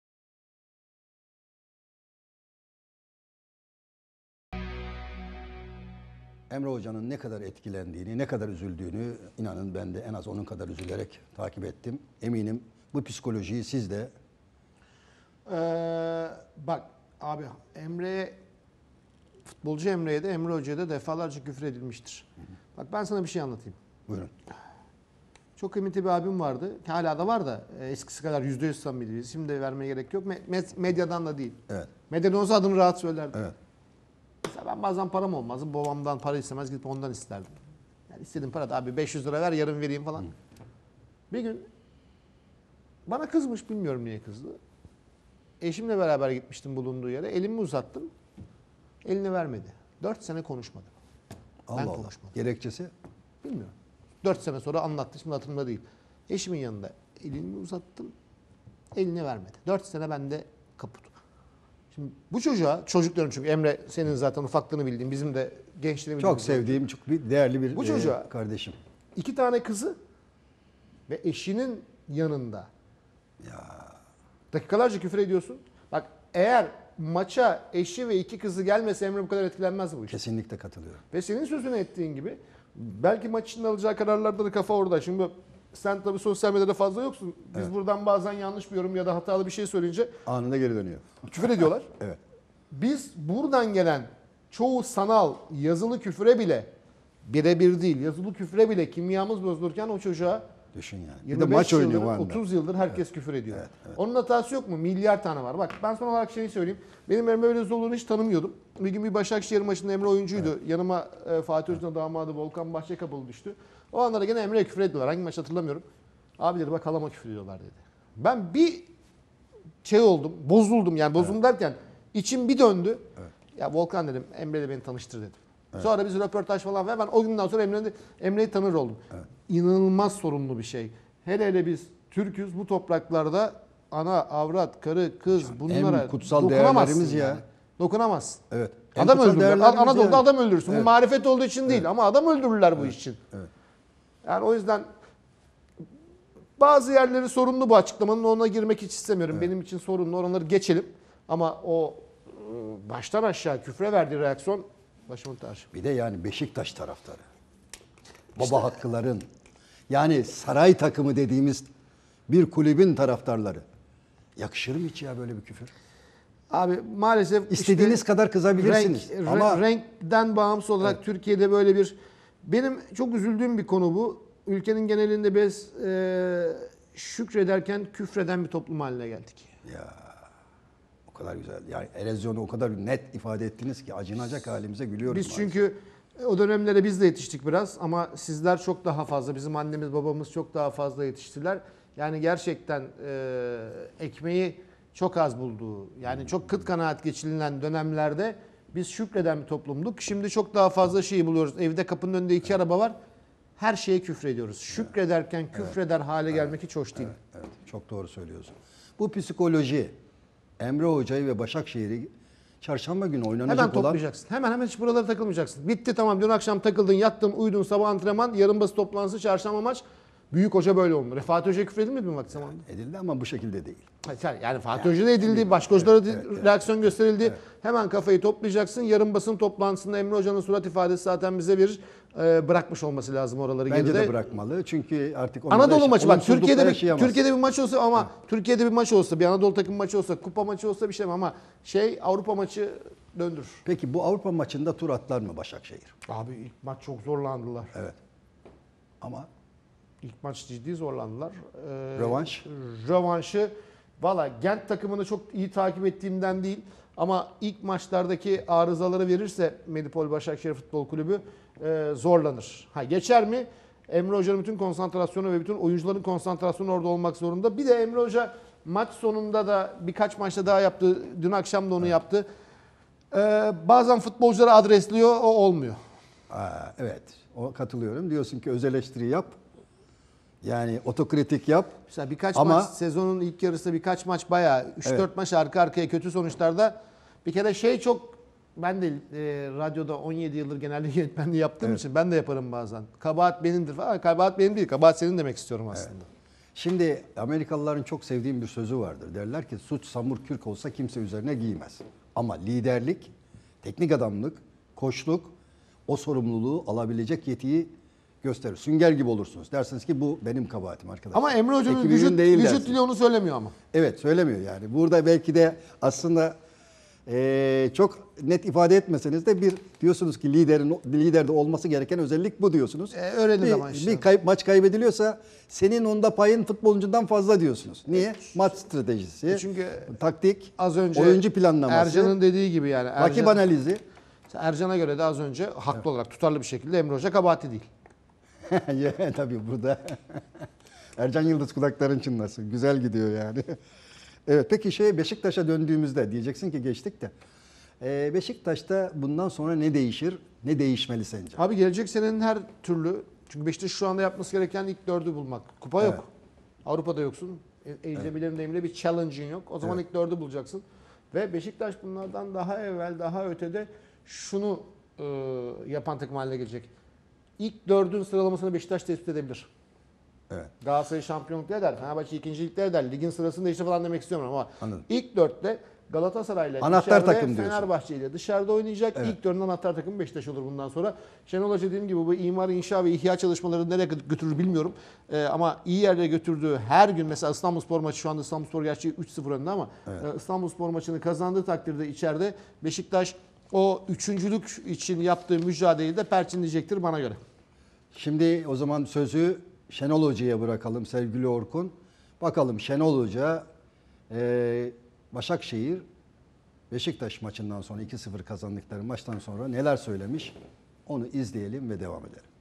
Emre Hoca'nın ne kadar etkilendiğini, ne kadar üzüldüğünü inanın ben de en az onun kadar üzülerek takip ettim. Eminim bu psikolojiyi siz de Ee, bak abi Emre'ye, futbolcu Emre'ye de Emre Hoca'ya da defalarca küfür edilmiştir. Bak ben sana bir şey anlatayım. buyurun. Çok kıymetli bir abim vardı. Hala da var da e, eskisi kadar yüzde yüz samimi değiliz. Şimdi de vermeye gerek yok. Me- medyadan da değil. Evet. Medyadan olsa adını rahat söylerdim. Evet. Mesela ben bazen param olmazdı. Babamdan para istemez gidip ondan isterdim. Yani istediğim para da abi beş yüz lira ver yarın vereyim falan. Bir gün bana kızmış, bilmiyorum niye kızdı. Eşimle beraber gitmiştim bulunduğu yere. Elimi uzattım. Elini vermedi. Dört sene konuşmadı. Allah Ben Allah. konuşmadım. Gerekçesi? Bilmiyorum. Dört sene sonra anlattı. Şimdi hatırımda değil. Eşimin yanında elini uzattım. Elini vermedi. Dört sene bende kaput. Şimdi bu çocuğa, çocukların çünkü Emre senin zaten ufaklığını bildiğin, bizim de gençliğimiz. Çok sevdiğim, çok bir değerli bir Bu e, çocuğa- kardeşim. İki tane kızı ve eşinin yanında. Dakikalarca küfür ediyorsun. Bak eğer maça eşi ve iki kızı gelmese Emre bu kadar etkilenmez bu iş. Kesinlikle katılıyorum. Ve senin sözünü ettiğin gibi belki maç içinde alacağı kararlarda da kafa orada. Şimdi sen tabii sosyal medyada fazla yoksun. Biz buradan bazen yanlış bir yorum ya da hatalı bir şey söyleyince Anında geri dönüyor. küfür ediyorlar. Evet. Biz buradan gelen çoğu sanal yazılı küfüre bile birebir değil yazılı küfüre bile kimyamız bozulurken o çocuğa Düşün yani. Bir de yirmi beş maç oynuyor yıldır, o anda. otuz yıldır herkes küfür ediyor. Onun hatası yok mu? Milyar tane var. Bak ben son olarak şeyi söyleyeyim. Benim Emre Belözoğlu'nu hiç tanımıyordum. Bir gün bir Başakşehir maçında Emre oyuncuydu. Yanıma e, Fatih Hoca'nın damadı Volkan Bahçekapılı düştü. O anlara gene Emre'ye küfür ediyorlar. Hangi maç hatırlamıyorum. Abi dedi bak halama küfür ediyorlar dedi. Ben bir şey oldum, bozuldum yani bozuldum derken içim bir döndü. Ya Volkan dedim, Emre'yle beni tanıştır dedim. Sonra biz röportaj falan ve ben o günden sonra Emre'yi Emre'yi tanır oldum. İnanılmaz sorumlu bir şey. Hele hele biz Türk'üz bu topraklarda ana, avrat, karı, kız bunlara kutsal dokunamazsın değerlerimiz ya. yani. Dokunamazsın. Evet. En Adam kutsal öldürürler. değerlerimiz Anadolu'da yani. adam öldürürsün. Evet. Bu marifet olduğu için değil ama adam öldürürler bu iş için. Evet. Yani o yüzden bazı yerleri sorunlu bu açıklamanın. Ona girmek hiç istemiyorum. Benim için sorunlu. Onları geçelim. Ama o e, baştan aşağı küfre verdiği reaksiyon başımın tacı. Bir de yani Beşiktaş taraftarı. Baba hakkıların yani saray takımı dediğimiz bir kulübün taraftarları. Yakışır mı hiç ya böyle bir küfür? Abi maalesef İstediğiniz işte kadar kızabilirsiniz. renk, ama re- renkten bağımsız olarak Türkiye'de böyle bir benim çok üzüldüğüm bir konu bu. Ülkenin genelinde biz e, şükrederken küfreden bir toplum haline geldik. ya o kadar güzel. Yani erozyonu o kadar net ifade ettiniz ki acınacak halimize gülüyoruz. Biz maalesef. çünkü o dönemlere biz de yetiştik biraz ama sizler çok daha fazla, bizim annemiz babamız çok daha fazla yetiştiler. Yani gerçekten e, ekmeği çok az bulduğu, yani çok kıt kanaat geçirilen dönemlerde biz şükreden bir toplumduk. Şimdi çok daha fazla şeyi buluyoruz. Evde kapının önünde iki araba var. Her şeye küfrediyoruz. Şükrederken küfreder hale gelmek hiç hoş değil. Evet, çok doğru söylüyorsun. Bu psikoloji Emre Hoca'yı ve Başakşehir'i çarşamba günü oynanacak Hemen olan toplayacaksın. Hemen hemen hiç buralara takılmayacaksın. Bitti tamam dün akşam takıldın, yattın, uyudun, sabah antrenman, yarın basın toplantısı, çarşamba maç. Büyük hoca böyle olmalı. Fatih Hoca'ya küfür edilmedi mi vakti zamanında? edildi ama bu şekilde değil. Yani, yani Fatih Hoca'da edildi, başka hocalara da reaksiyon gösterildi. Hemen kafayı toplayacaksın. Yarın basın toplantısında Emre Hoca'nın surat ifadesi zaten bize verir. Ee, bırakmış olması lazım oraları Bence geride. de bırakmalı. Çünkü artık onunla Anadolu yaşa- maçı bak olumsuzlukla Türkiye'de bir, yaşayamaz. Türkiye'de bir maç olsa ama Türkiye'de bir maç olsa, bir Anadolu takım maçı olsa, kupa maçı olsa bir şey mi ama şey Avrupa maçı döndürür. Peki bu Avrupa maçında tur atlar mı Başakşehir? Abi ilk maç çok zorlandılar. Evet. Ama İlk maç ciddi zorlandılar. Ee, Rövanş? Rövanşı valla Gent takımını çok iyi takip ettiğimden değil ama ilk maçlardaki arızaları verirse Medipol Başakşehir Futbol Kulübü e, zorlanır. Ha geçer mi? Emre Hoca'nın bütün konsantrasyonu ve bütün oyuncuların konsantrasyonu orada olmak zorunda. Bir de Emre Hoca maç sonunda da birkaç maçta daha yaptı. Dün akşam da onu yaptı. Ee, bazen futbolcuları adresliyor, o olmuyor. aa, evet, o katılıyorum. Diyorsun ki öz eleştiri yap. Yani otokritik yap. Mesela birkaç Ama- maç sezonun ilk yarısında birkaç maç bayağı üç dört Evet. maç arka arkaya kötü sonuçlarda bir kere şey çok ben de e, radyoda on yedi yıldır genelde yönetmenliği yaptığım Evet. için ben de yaparım bazen. Kabahat benimdir falan. Kabahat benim değil. Kabahat senin demek istiyorum aslında. Şimdi Amerikalıların çok sevdiğim bir sözü vardır. Derler ki suç samur kürk olsa kimse üzerine giymez. Ama liderlik, teknik adamlık, koçluk o sorumluluğu alabilecek yetiyi gösterir. Sünger gibi olursunuz. Dersiniz ki bu benim kabahatim arkadaşlar. Ama Emre Hoca'nın Ekibimin vücut, değil vücut dersiniz. dili onu söylemiyor ama. Evet, söylemiyor yani. Burada belki de aslında eee, çok net ifade etmeseniz de bir diyorsunuz ki liderin liderde olması gereken özellik bu diyorsunuz. E, öğrenir bir, ama işte. bir kayıp, maç kaybediliyorsa senin onda payın futbolcundan fazla diyorsunuz. Niye? Maç stratejisi, Çünkü taktik, Az önce oyuncu planlaması, Ercan'ın dediği gibi yani. rakip Ercan, analizi. Ercan'a göre de az önce haklı olarak tutarlı bir şekilde Emre Hoca kabahati değil. Ya, tabii burada Ercan Yıldız kulakların çınlasın. Güzel gidiyor yani. Evet, peki şey Beşiktaş'a döndüğümüzde diyeceksin ki geçtik de Ee, Beşiktaş'ta bundan sonra ne değişir, ne değişmeli sence? Abi gelecek senenin her türlü, çünkü Beşiktaş şu anda yapması gereken ilk dördü bulmak. Kupa yok. Evet. Avrupa'da yoksun. Eğilebilirim deyimle bir challenge'in yok. O zaman Evet. ilk dördü bulacaksın. Ve Beşiktaş bunlardan daha evvel, daha ötede şunu e, yapan takım haline gelecek. İlk dördün sıralamasını Beşiktaş tespit edebilir. Evet. Galatasaray şampiyonlukta eder, Fenerbahçe ikincilikte eder, ligin sırasını değiştir falan demek istemiyorum ama Anladım. ilk dörtte Galatasaray'la Anahtar dışarıda, takım diyorsun. Fenerbahçe ile dışarıda oynayacak. Evet. İlk dördün anahtar takımı Beşiktaş olur bundan sonra. Şenol Hoca dediğim gibi bu imar, inşa ve ihya çalışmaları nereye götürür bilmiyorum. Ee, ama iyi yerlere götürdüğü her gün mesela İstanbulspor maçı, şu anda İstanbulspor gerçi üç sıfır önde ama Evet. e, İstanbulspor maçını kazandığı takdirde içeride Beşiktaş o üçüncülük için yaptığı mücadeleyi de perçinleyecektir bana göre. Şimdi o zaman sözü Şenol Hoca'ya bırakalım sevgili Orkun. Bakalım Şenol Hoca e, Başakşehir Beşiktaş maçından sonra iki sıfır kazandıkları maçtan sonra neler söylemiş? Onu izleyelim ve devam edelim.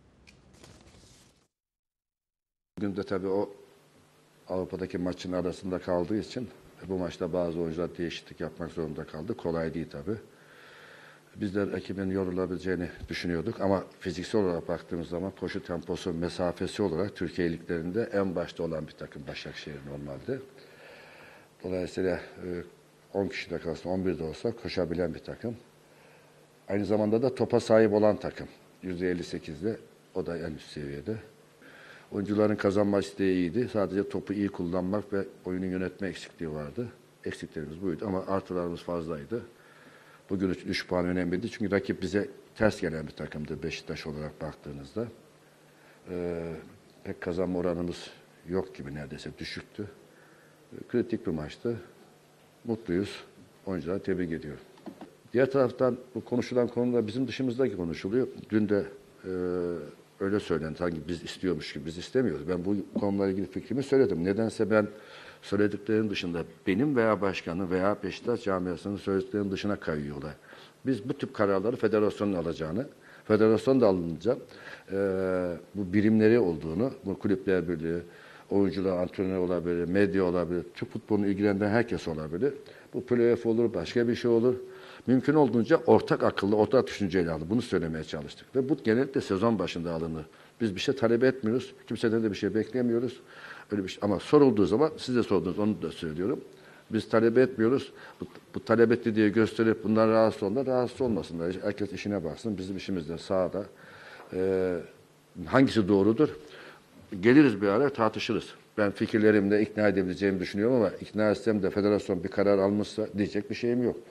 Bugün de tabii o Avrupa'daki maçın arasında kaldığı için bu maçta bazı oyuncular değişiklik yapmak zorunda kaldı. Kolay değil tabii. Biz de rakibin yorulabileceğini düşünüyorduk ama fiziksel olarak baktığımız zaman koşu temposu, mesafesi olarak Türkiye liglerinde en başta olan bir takım Başakşehir normalde. Dolayısıyla on kişi de kalsın, on bir de olsa koşabilen bir takım. Aynı zamanda da topa sahip olan takım. yüzde elli sekizde, o da en üst seviyede. Oyuncuların kazanma isteği iyiydi. Sadece topu iyi kullanmak ve oyunu yönetme eksikliği vardı. Eksiklerimiz buydu ama artılarımız fazlaydı. Bugün üç puan önemliydi. Çünkü rakip bize ters gelen bir takımdı Beşiktaş olarak baktığınızda. Ee, pek kazanma oranımız yok gibi, neredeyse düşüktü. Kritik bir maçtı. Mutluyuz. Oyuncuları tebrik ediyorum. Diğer taraftan bu konuşulan konular bizim dışımızdaki konuşuluyor. Dün de e, öyle söylendi. Sanki biz istiyormuş gibi. Biz istemiyoruz. Ben bu konularla ilgili fikrimi söyledim. Nedense ben söylediklerinin dışında benim veya başkanı veya Beşiktaş camiasının söylediklerinin dışına kayıyorlar. Biz bu tip kararları federasyonun alacağını, federasyon da alınca e, bu birimleri olduğunu, bu kulüpler birliği, oyuncular, antrenör olabilir, medya olabilir, Türk futbolunu ilgilendiren herkes olabilir. Bu playoff olur, başka bir şey olur. Mümkün olduğunca ortak akıllı, ortak düşünceyle alınır. Bunu söylemeye çalıştık. Ve bu genellikle sezon başında alınır. Biz bir şey talep etmiyoruz. Kimseden de bir şey beklemiyoruz. Öyle bir şey. Ama sorulduğu zaman, siz de sordunuz, onu da söylüyorum. Biz talep etmiyoruz. Bu, bu talep etti diye gösterip bundan rahatsız olunlar, rahatsız olmasınlar. Herkes işine baksın. Bizim işimiz de sahada. Ee, hangisi doğrudur? Geliriz bir ara tartışırız. Ben fikirlerimle ikna edebileceğimi düşünüyorum ama ikna etsem de federasyon bir karar almışsa diyecek bir şeyim yok.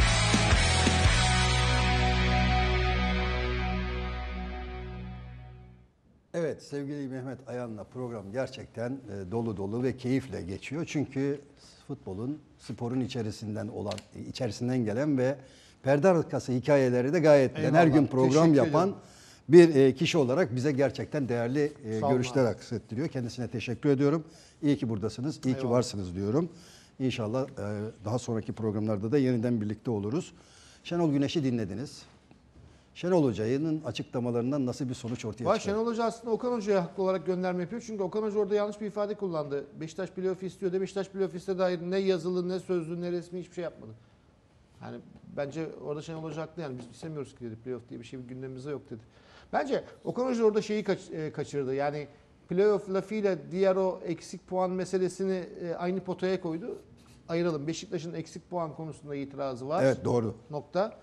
Evet, sevgili Mehmet Ayan'la program gerçekten e, dolu dolu ve keyifle geçiyor. Çünkü futbolun, sporun içerisinden olan, içerisinden gelen ve perde arkası hikayeleri de gayet bilen, her Eyvallah, gün program teşekkür yapan ederim. bir e, kişi olarak bize gerçekten değerli e, Sağ olun görüşler abi. aksettiriyor. Kendisine teşekkür ediyorum. İyi ki buradasınız, iyi ki Eyvallah. varsınız diyorum. İnşallah e, daha sonraki programlarda da yeniden birlikte oluruz. Şenol Güneş'i dinlediniz. Şenol Hoca'nın açıklamalarından nasıl bir sonuç ortaya Vay, çıktı? Şenol Hoca aslında Okan Hoca'ya haklı olarak gönderme yapıyor. Çünkü Okan Hoca orada yanlış bir ifade kullandı. Beşiktaş playoff istiyor da Beşiktaş playoff iste dair ne yazılı, ne sözlü, ne resmi hiçbir şey yapmadı. Yani bence orada Şenol Hoca haklı, yani biz istemiyoruz ki dedi. Playoff diye bir şey gündemimizde yok dedi. Bence Okan Hoca orada şeyi kaç, e, kaçırdı. Yani playoff lafıyla diğer o eksik puan meselesini e, aynı potaya koydu. Ayıralım. Beşiktaş'ın eksik puan konusunda itirazı var. Evet, doğru. Nokta.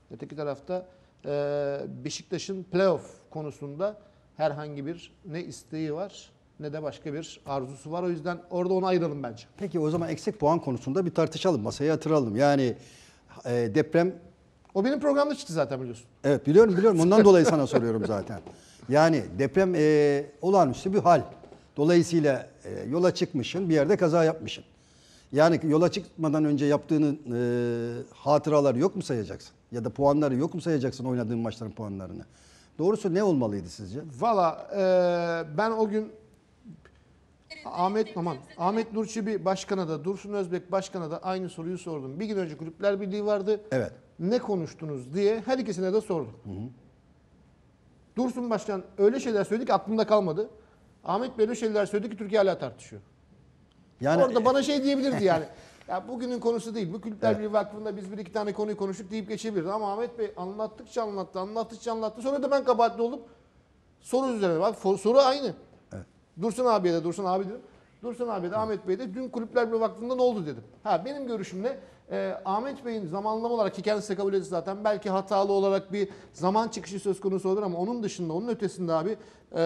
Öteki tarafta e, Beşiktaş'ın playoff konusunda herhangi bir ne isteği var ne de başka bir arzusu var. O yüzden orada onu ayıralım bence. Peki o zaman eksik puan konusunda bir tartışalım, masaya yatıralım. Yani e, deprem, O benim programda çıktı zaten biliyorsun. evet biliyorum biliyorum ondan dolayı sana soruyorum zaten. Yani deprem e, olağanüstü bir hal. Dolayısıyla e, yola çıkmışsın, bir yerde kaza yapmışsın. Yani yola çıkmadan önce yaptığın e, hatıraları yok mu sayacaksın? Ya da puanları yok mu sayacaksın, oynadığın maçların puanlarını? Doğrusu ne olmalıydı sizce? Valla e, ben o gün Ahmet aman Ahmet Nur Çebi Başkan'a da Dursun Özbek Başkan'a da aynı soruyu sordum. Bir gün önce Kulüpler Birliği vardı. Evet. Ne konuştunuz diye her ikisine de sordum. Hı hı. Dursun Başkan öyle şeyler söyledi ki aklımda kalmadı. Ahmet Bey öyle şeyler söyledi ki Türkiye hala tartışıyor. Yani Orada bana şey diyebilirdi yani. Ya bugünün konusu değil. Bu Kulüpler Evet. Birliği Vakfı'nda biz bir iki tane konuyu konuştuk deyip geçebilirdi. Ama Ahmet Bey anlattıkça anlattı, anlattıkça anlattı. Sonra da ben kabahatli oldum. Soru üzerine bak. for- Soru aynı. Evet. Dursun abiye de Dursun abi dedim. Dursun abi de Ahmet Bey de dün Kulüpler Birliği Vakfı'nda ne oldu dedim. Ha benim görüşümle e, Ahmet Bey'in zamanlama olarak ki kendisi de kabul etti zaten belki hatalı olarak bir zaman çıkışı söz konusu olur ama onun dışında onun ötesinde abi e,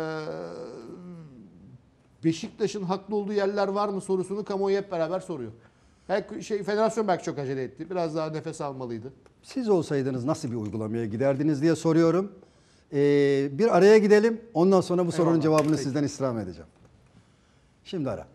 Beşiktaş'ın haklı olduğu yerler var mı sorusunu kamuoyu hep beraber soruyor. Belki şey federasyon belki çok acele etti. Biraz daha nefes almalıydı. siz olsaydınız nasıl bir uygulamaya giderdiniz diye soruyorum. Ee, bir araya gidelim. Ondan sonra bu sorunun Eyvallah. cevabını Peki. sizden istirham edeceğim. Şimdi ara.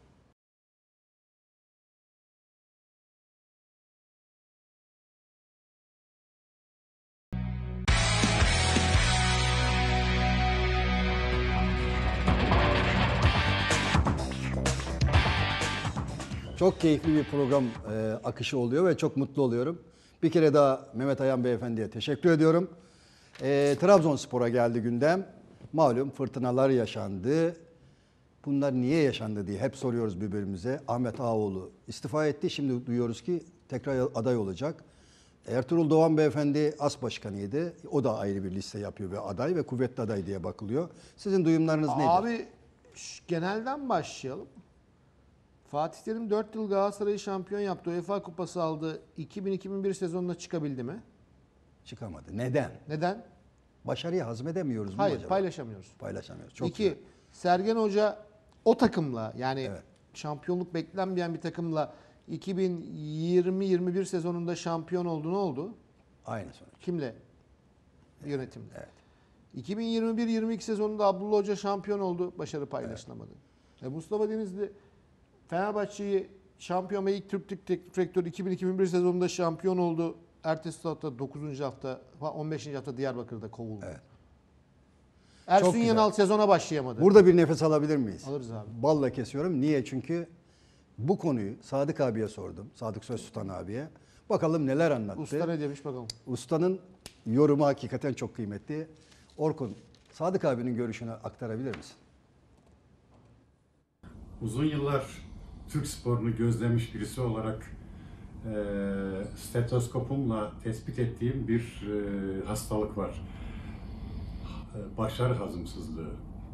Çok keyifli bir program e, akışı oluyor ve çok mutlu oluyorum. Bir kere daha Mehmet Ayan Beyefendi'ye teşekkür ediyorum. E, Trabzonspor'a geldi gündem. Malum fırtınalar yaşandı. Bunlar niye yaşandı diye hep soruyoruz birbirimize. Ahmet Ağaoğlu istifa etti. Şimdi duyuyoruz ki tekrar aday olacak. Ertuğrul Doğan Beyefendi as başkanıydı. O da ayrı bir liste yapıyor ve aday ve kuvvetli aday diye bakılıyor. Sizin duyumlarınız nedir? Abi ş- genelden başlayalım. Fatih Terim dört yıl Galatasaray'ı şampiyon yaptı. UEFA Kupası aldı. iki bin iki bin bir sezonuna çıkabildi mi? Çıkamadı. Neden? Neden? Başarıyı hazmedemiyoruz mu Hayır, acaba? paylaşamıyoruz. Paylaşamıyoruz. Çok İki, güzel. Sergen Hoca o takımla yani Evet. şampiyonluk beklenmeyen bir takımla iki bin yirmi yirmi bir sezonunda şampiyon oldu. Ne oldu? Aynı sonuç. Kimle? Yönetimle. Evet. iki bin yirmi bir yirmi iki sezonunda Abdullah Hoca şampiyon oldu. Başarı paylaşılamadı. E Mustafa Denizli Fenerbahçe'yi şampiyon ve ilk Türk teknik direktörü iki bin iki bin bir sezonunda şampiyon oldu. Ertesi hafta dokuzuncu hafta on beşinci hafta Diyarbakır'da kovuldu. Evet. Ersun Çok güzel. Yanal sezona başlayamadı. Burada bir nefes alabilir miyiz? Alırız abi. Balla kesiyorum. Niye? Çünkü bu konuyu Sadık abiye sordum. Sadık Söztutan abiye. Bakalım neler anlattı. Usta ne demiş bakalım. Ustanın yorumu hakikaten çok kıymetli. Orkun, Sadık abinin görüşünü aktarabilir misin? Uzun yıllar Türk sporunu gözlemiş birisi olarak e, stetoskopumla tespit ettiğim bir e, hastalık var. E, başarı hazımsızlığı.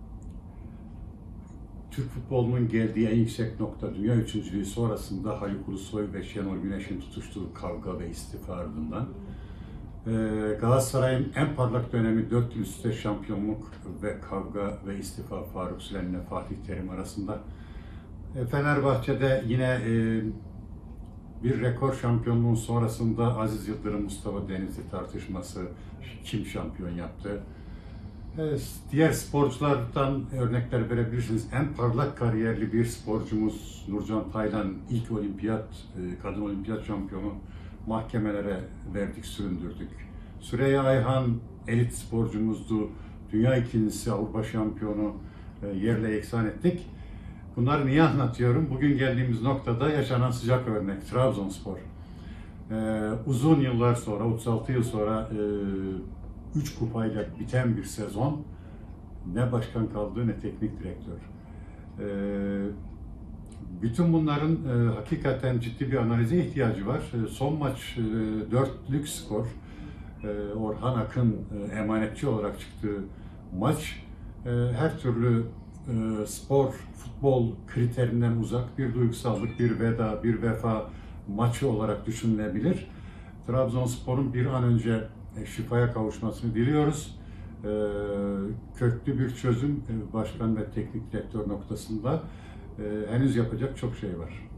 Türk futbolunun geldiği en yüksek nokta dünya üçüncülüğü sonrasında Haluk Ulusoy ve Şenol Güneş'in tutuştuğu kavga ve istifa ardından e, Galatasaray'ın en parlak dönemi dört yıl üst üste şampiyonluk ve kavga ve istifa Faruk Süren'le Fatih Terim arasında. Fenerbahçe'de yine e, bir rekor şampiyonluğun sonrasında Aziz Yıldırım, Mustafa Denizli tartışması kim şampiyon yaptı? E, diğer sporculardan örnekler verebilirsiniz. En parlak kariyerli bir sporcumuz Nurcan Taylan ilk olimpiyat, e, kadın olimpiyat şampiyonu mahkemelere verdik, süründürdük. Süreyya Ayhan elit sporcumuzdu. Dünya ikincisi, Avrupa şampiyonu e, yerle yeksan ettik. Bunları niye anlatıyorum? Bugün geldiğimiz noktada yaşanan sıcak örnek Trabzonspor. Ee, uzun yıllar sonra, otuz altı yıl sonra üç e, kupayla biten bir sezon. Ne başkan kaldı ne teknik direktör. Ee, bütün bunların e, hakikaten ciddi bir analize ihtiyacı var. E, son maç e, dörtlük skor. E, Orhan Akın e, emanetçi olarak çıktığı maç e, her türlü e, spor, futbol kriterinden uzak bir duygusallık, bir veda, bir vefa maçı olarak düşünülebilir. Trabzonspor'un bir an önce e, şifaya kavuşmasını diliyoruz. E, köklü bir çözüm e, başkan ve teknik direktör noktasında e, henüz yapacak çok şey var.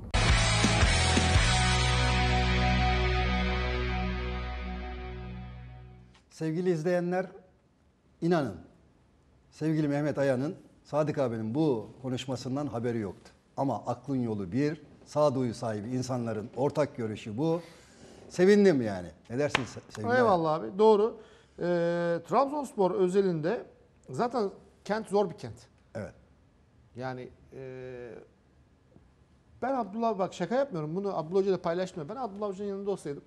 Sevgili izleyenler, inanın sevgili Mehmet Aya'nın Sadık abinin bu konuşmasından haberi yoktu. Ama aklın yolu bir, sağduyu sahibi insanların ortak görüşü bu. Sevindim yani. Ne dersin sevgili Aya? Eyvallah abi, doğru. Ee, Trabzonspor özelinde zaten kent zor bir kent. Evet. Yani e, ben Abdullah, bak şaka yapmıyorum, bunu Abdullah Hoca ile paylaşmıyorum. Ben Abdullah Hoca'nın yanında olsaydım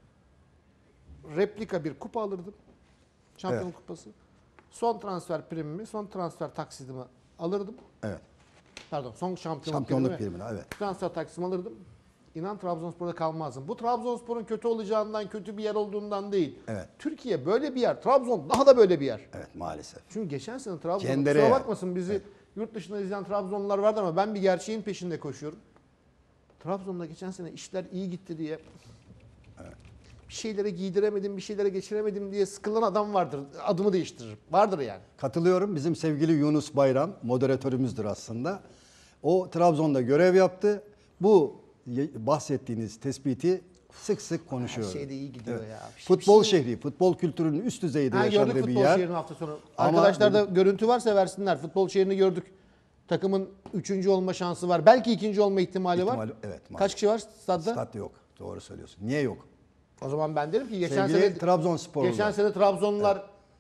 replika bir kupa alırdım. Şampiyonluk Evet. kupası. Son transfer primimi, son transfer taksidimi alırdım. Evet. Pardon, son şampiyonluk, Şampiyonluk primimi, primini, evet. transfer taksimi alırdım. İnan Trabzonspor'da kalmazdım. Bu Trabzonspor'un kötü olacağından, kötü bir yer olduğundan değil. Evet. Türkiye böyle bir yer. Trabzon daha da böyle bir yer. Evet, maalesef. Çünkü geçen sene Trabzon, Cendere kusura ya. bakmasın bizi yurt dışında izleyen Trabzonlular vardı ama ben bir gerçeğin peşinde koşuyorum. Trabzon'da geçen sene işler iyi gitti diye bir şeylere giydiremedim, bir şeylere geçiremedim diye sıkılan adam vardır. Adımı değiştirir. Vardır yani. Katılıyorum. Bizim sevgili Yunus Bayram moderatörümüzdür aslında. O Trabzon'da görev yaptı. Bu bahsettiğiniz tespiti sık sık konuşuyor. Her şey de iyi gidiyor ya. Bir şey- Futbol bir şey- şehri, futbol kültürünün üst düzeyde Ha, yaşandığı gördük bir futbol yer. şehrini hafta sonu. Ama Arkadaşlarda benim- görüntü varsa versinler. Futbol şehrini gördük. Takımın üçüncü olma şansı var. Belki ikinci olma ihtimali, var. İhtimali- evet, maalesef. Kaç kişi var stadda? Stat yok. Doğru söylüyorsun. Niye yok? O zaman ben derim ki geçen Sevgili sene Trabzonsporlular. geçen sene Trabzonlular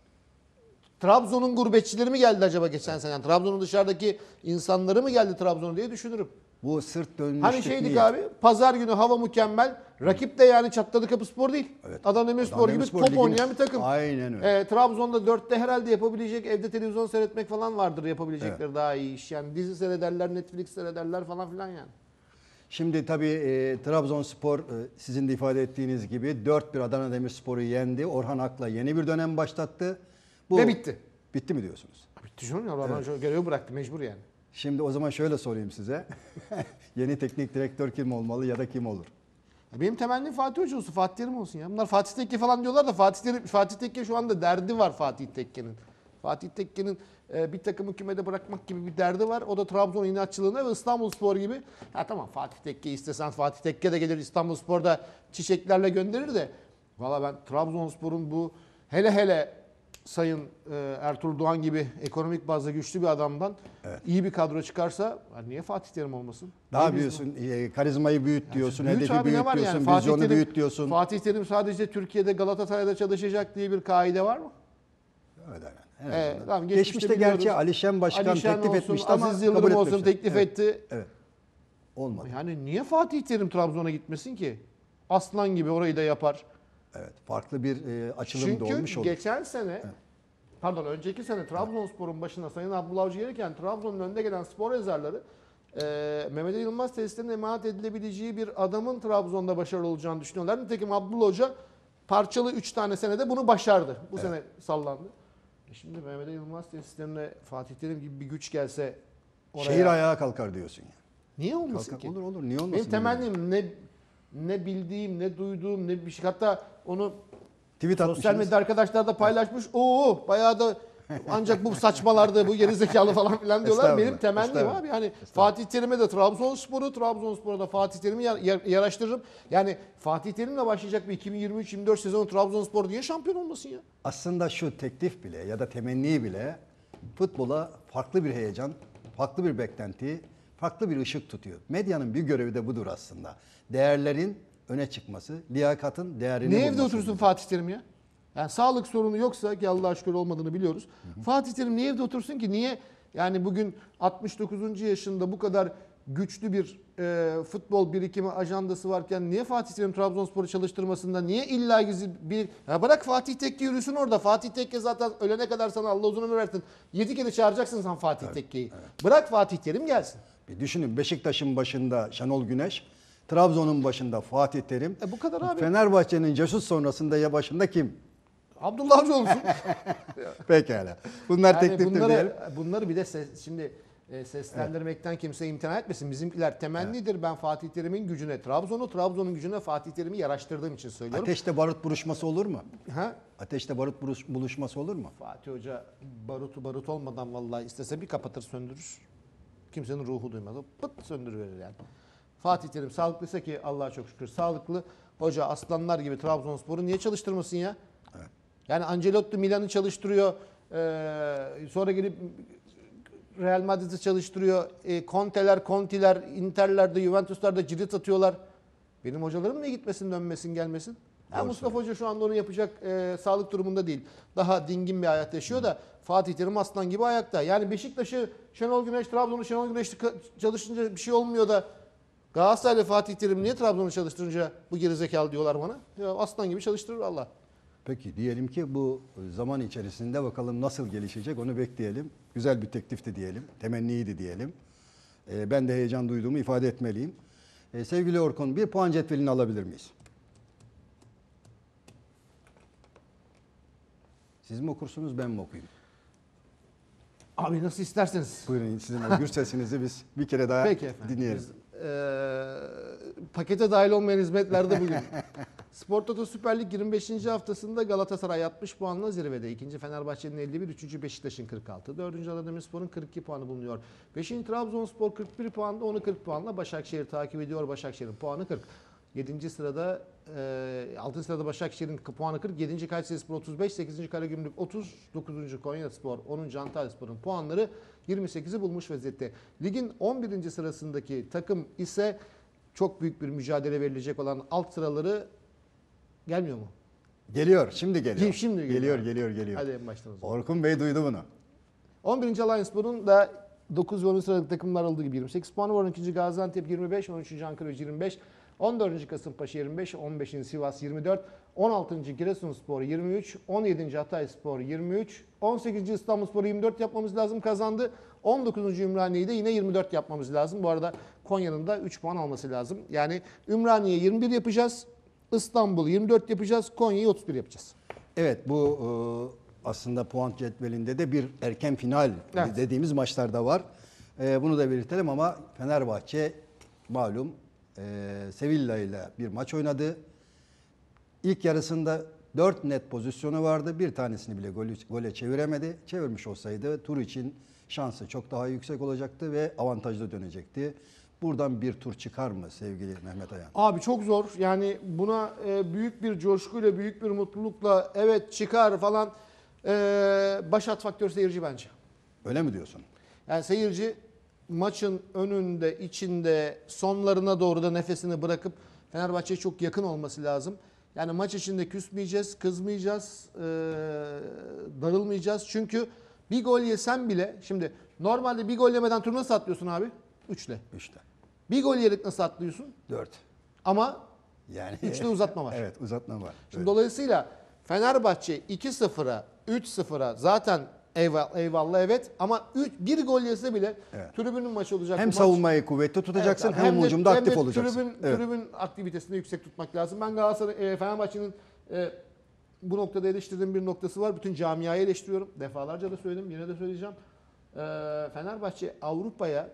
Trabzon'un gurbetçileri mi geldi acaba geçen sene? Yani Trabzon'un dışarıdaki insanları mı geldi Trabzon'a diye düşünürüm. Bu sırt dönmüşlük Hani şeydik değil. abi, pazar günü hava mükemmel. Rakip de yani Çatladıkapıspor değil. Evet. Adana Demirspor Adana gibi Demirspor top ligin- oynayan bir takım. Aynen öyle. Ee, Trabzon'da dörtte herhalde yapabilecek, evde televizyon seyretmek falan vardır yapabilecekleri daha iyi iş. Yani dizi seyrederler, Netflix seyrederler falan filan yani. Şimdi tabii e, Trabzonspor e, sizin de ifade ettiğiniz gibi dört bir Adana Demirspor'u yendi. Orhan Ak'la yeni bir dönem başlattı. Bu, Ve bitti. Bitti mi diyorsunuz? Bitti canım ya. Adana evet. Görevi bıraktı mecbur yani. Şimdi o zaman şöyle sorayım size. Yeni teknik direktör kim olmalı ya da kim olur? Benim temennim Fatih Hoca olsun, Fatih Terim olsun ya. Bunlar Fatih Tekke falan diyorlar da Fatih Terim, Fatih Tekke şu anda derdi var Fatih Tekke'nin. Fatih Tekke'nin e, bir takımı kümede bırakmak gibi bir derdi var. O da Trabzon inatçılığına ve İstanbulspor gibi. Ha tamam, Fatih Tekke istesen Fatih Tekke de gelir İstanbulspor'da çiçeklerle gönderir de. Valla ben Trabzonspor'un bu hele hele Sayın e, Ertuğrul Doğan gibi ekonomik bazda güçlü bir adamdan evet. iyi bir kadro çıkarsa niye Fatih Terim olmasın? Daha niye büyüyorsun, e, karizmayı büyüt diyorsun, yani hedefi abi, büyüt ne var diyorsun, yani? vizyonu Terim, büyüt diyorsun. Fatih Terim sadece Türkiye'de Galatasaray'da çalışacak diye bir kaide var mı? Öyle yani. Ee, tamam, geçmişte geçmişte gerçi Alişen Başkan Alişen teklif olsun, etmişti ama Aziz kabul Yıldırım olsun etmemişler. teklif Evet, etti. Evet. Olmadı. Yani niye Fatih Terim Trabzon'a gitmesin ki? Aslan gibi orayı da yapar. Evet. Farklı bir e, açılım Çünkü da olmuş olur. geçen sene pardon önceki sene Trabzonspor'un başına Sayın Abdullah Avcı gelirken Trabzon'un önde gelen spor yazarları e, Mehmet Ali Yılmaz tesislerine emanet edilebileceği bir adamın Trabzon'da başarılı olacağını düşünüyorlar. Nitekim Abdullah Hoca parçalı üç tane senede bunu başardı. Bu evet. sene sallandı. E şimdi Mehmet Ali Yılmaz tesislerine Fatih Terim gibi bir güç gelse oraya... Şehir ayağa kalkar diyorsun yani. Niye olmasın Kalkar, ki? olur olur. Niye olmasın? Benim temennim ne ne bildiğim, ne duyduğum, ne bir şey. Hatta onu tweet sosyal atmışsınız. medya arkadaşlar da paylaşmış. Oo bayağı da ancak bu saçmalardı, bu gerizekalı falan filan diyorlar. Benim temennim abi. Yani Fatih Terim'e de Trabzonspor'u, Trabzonspor'a da Fatih Terim'i yar, yar, yaraştırırım. Yani Fatih Terim'le başlayacak bir iki bin yirmi üç yirmi dört sezonu Trabzonspor niye şampiyon olmasın ya? Aslında şu teklif bile ya da temenni bile futbola farklı bir heyecan, farklı bir beklenti, farklı bir ışık tutuyor. Medyanın bir görevi de budur aslında. Değerlerin öne çıkması, liyakatın değerini Niye bulması. evde otursun Fatih Terim ya? Yani sağlık sorunu yoksa ki Allah'a şükür olmadığını biliyoruz. Hı hı. Fatih Terim niye evde otursun ki? Niye yani bugün altmış dokuzuncu yaşında bu kadar güçlü bir e, futbol birikimi ajandası varken niye Fatih Terim Trabzonspor'u çalıştırmasında, niye illa gizli bir... Ya bırak Fatih Tekke yürüsün orada. Fatih Tekke zaten ölene kadar sana Allah uzun ömür versin. Yedi kere çağıracaksın sen Fatih evet, Tekke'yi. Evet. Bırak Fatih Terim gelsin. Bir düşünün, Beşiktaş'ın başında Şenol Güneş, Trabzon'un başında Fatih Terim. E bu kadar abi. Fenerbahçe'nin Jesus sonrasında ya başında kim? Abdullah Avcı olsun. Pekala. Bunlar yani tekliftir bunları, diyelim. Bunları bir de ses, şimdi e, seslendirmekten kimse imtina etmesin. Bizimkiler temennidir. Ben Fatih Terim'in gücüne Trabzon'u, Trabzon'un gücüne Fatih Terim'i yaraştırdığım için söylüyorum. Ateşte barut buruşması olur mu? Ha? Ateşte barut buruş- buluşması olur mu? Fatih Hoca barutu barut olmadan vallahi istese bir kapatır söndürür. Kimsenin ruhu duymaz. O pıt söndürüverir yani. Fatih Terim sağlıklıysa ki Allah'a çok şükür sağlıklı. Hoca aslanlar gibi Trabzonspor'u niye çalıştırmasın ya? Evet. Yani Ancelotti Milan'ı çalıştırıyor. Ee, sonra gelip Real Madrid'i çalıştırıyor. E, Conte'ler, Conti'ler, Inter'lerde, Juventus'larda cirit atıyorlar. Benim hocalarım niye gitmesin, dönmesin, gelmesin? Ha, Mustafa Hoca şu anda onu yapacak e, sağlık durumunda değil. Daha dingin bir hayat yaşıyor da Fatih Terim aslan gibi ayakta. Yani Beşiktaş'ı Şenol Güneş, Trabzon'u Şenol Güneş'te çalışınca bir şey olmuyor da Galatasaray'la Fatih Terim niye Trabzon'u çalıştırınca bu gerizekalı diyorlar bana? Ya aslan gibi çalıştırır Allah. Peki diyelim ki bu zaman içerisinde bakalım nasıl gelişecek onu bekleyelim. Güzel bir teklifti diyelim, temenniydi diyelim. Ee, ben de heyecan duyduğumu ifade etmeliyim. Ee, sevgili Orkun, bir puan cetvelini alabilir miyiz? Siz mi okursunuz, ben mi okuyayım? Abi nasıl isterseniz. Buyurun, sizin o gür sesinizi biz bir kere daha Peki efendim. dinleyelim. Biz, eee, pakete dahil olmayan hizmetlerde bugün. Spor Toto Süper Lig yirmi beşinci haftasında Galatasaray altmış puanla zirvede. İkinci Fenerbahçe'nin elli bir, üçüncü Beşiktaş'ın kırk altı. Dördüncü Adanademirspor'un kırk iki puanı bulunuyor. Beşinci Trabzonspor kırk bir puanda, onu kırk puanla Başakşehir takip ediyor. Başakşehir'in puanı kırk. Yedinci sırada, e, altıncı sırada Başakşehir'in puanı kırk. Yedinci Kayserispor otuz beş, sekizinci Karagümrük otuz, dokuzuncu Konyaspor, onuncu Antalyaspor'un puanları yirmi sekizi bulmuş vaziyette. Ligin on birinci sırasındaki takım ise çok büyük bir mücadele verilecek olan alt sıraları gelmiyor mu? Geliyor, şimdi geliyor. Şimdi geliyor. Geliyor, geliyor, geliyor. Hadi en baştan o zaman. Orkun Bey duydu bunu. on birinci Alanyaspor'un da dokuz ve on sıralık takımlar olduğu gibi yirmi sekiz puanı var. on ikinci Gaziantep yirmi beş, on üçüncü Ankara yirmi beş, on dördüncü Kasımpaşa yirmi beş, on beşinci Sivas yirmi dört, on altıncı Giresunspor yirmi üç, on yedinci Hatayspor yirmi üç, on sekizinci İstanbulspor yirmi dört yapmamız lazım, kazandı. on dokuzuncu Ümraniye'yi de yine yirmi dört yapmamız lazım. Bu arada Konya'nın da üç puan alması lazım. Yani Ümraniye yirmi bir yapacağız, İstanbul yirmi dört yapacağız, Konya'yı otuz bir yapacağız. Evet, bu e, aslında puan cetvelinde de bir erken final Evet. dediğimiz maçlar da var. E, bunu da belirtelim ama Fenerbahçe malum e, Sevilla ile bir maç oynadı. İlk yarısında dört net pozisyonu vardı. Bir tanesini bile gole, gole çeviremedi. Çevirmiş olsaydı tur için şansı çok daha yüksek olacaktı ve avantajlı dönecekti. Buradan bir tur çıkar mı sevgili Mehmet Ayan? Abi çok zor. Yani buna e, büyük bir coşkuyla, büyük bir mutlulukla evet çıkar falan e, başat faktör seyirci bence. Öyle mi diyorsun? Yani seyirci maçın önünde, içinde, sonlarına doğru da nefesini bırakıp Fenerbahçe'ye çok yakın olması lazım. Yani maç içinde küsmeyeceğiz, kızmayacağız, e, darılmayacağız. Çünkü bir gol yesen bile, şimdi normalde bir gol yemeden tur nasıl atlıyorsun abi? Üçle. Üçte. Bir gol yiyerek nasıl atlıyorsun? Dört. Ama Yani üçte uzatma var. Evet, uzatma var. Şimdi Evet. dolayısıyla Fenerbahçe iki sıfıra, üç sıfıra zaten eyvallah, eyvallah evet ama üç, bir gol yese bile Evet. tribünün maçı olacak. Hem bu maç. savunmayı kuvvetli tutacaksın Evet, hem de- hücumda hem de aktif olacaksın. Tribün, Evet. tribün aktivitesini de yüksek tutmak lazım. Ben Galatasaray, e, Fenerbahçe'nin e, bu noktada eleştirdiğim bir noktası var. Bütün camiayı eleştiriyorum. Defalarca da söyledim, yine de söyleyeceğim. E, Fenerbahçe Avrupa'ya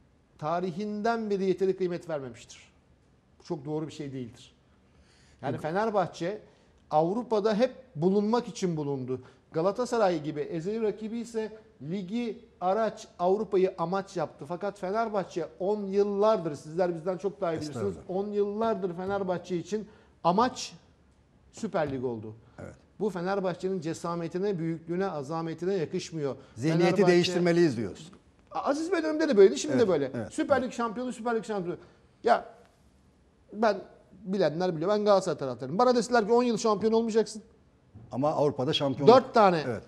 tarihinden beri yeteri kıymet vermemiştir. Bu çok doğru bir şey değildir. Yani Fenerbahçe Avrupa'da hep bulunmak için bulundu. Galatasaray gibi ezeli rakibi ise ligi araç, Avrupa'yı amaç yaptı. Fakat Fenerbahçe on yıllardır, sizler bizden çok daha iyi bilirsiniz, Estağfurullah. on yıllardır Fenerbahçe için amaç Süper Lig oldu. Evet. Bu Fenerbahçe'nin cesametine, büyüklüğüne, azametine yakışmıyor. Zihniyeti Fenerbahçe- değiştirmeliyiz diyoruz. Aziz Bey döneminde de böyleydi, şimdi Evet, de böyle. evet, Süper Lig şampiyonu, Süper Lig şampiyonu. Ya ben, bilenler biliyor, ben Galatasaray taraftarıyım. Bana deseler ki on yıl şampiyon olmayacaksın. Ama Avrupa'da şampiyonluk. dört tane Evet.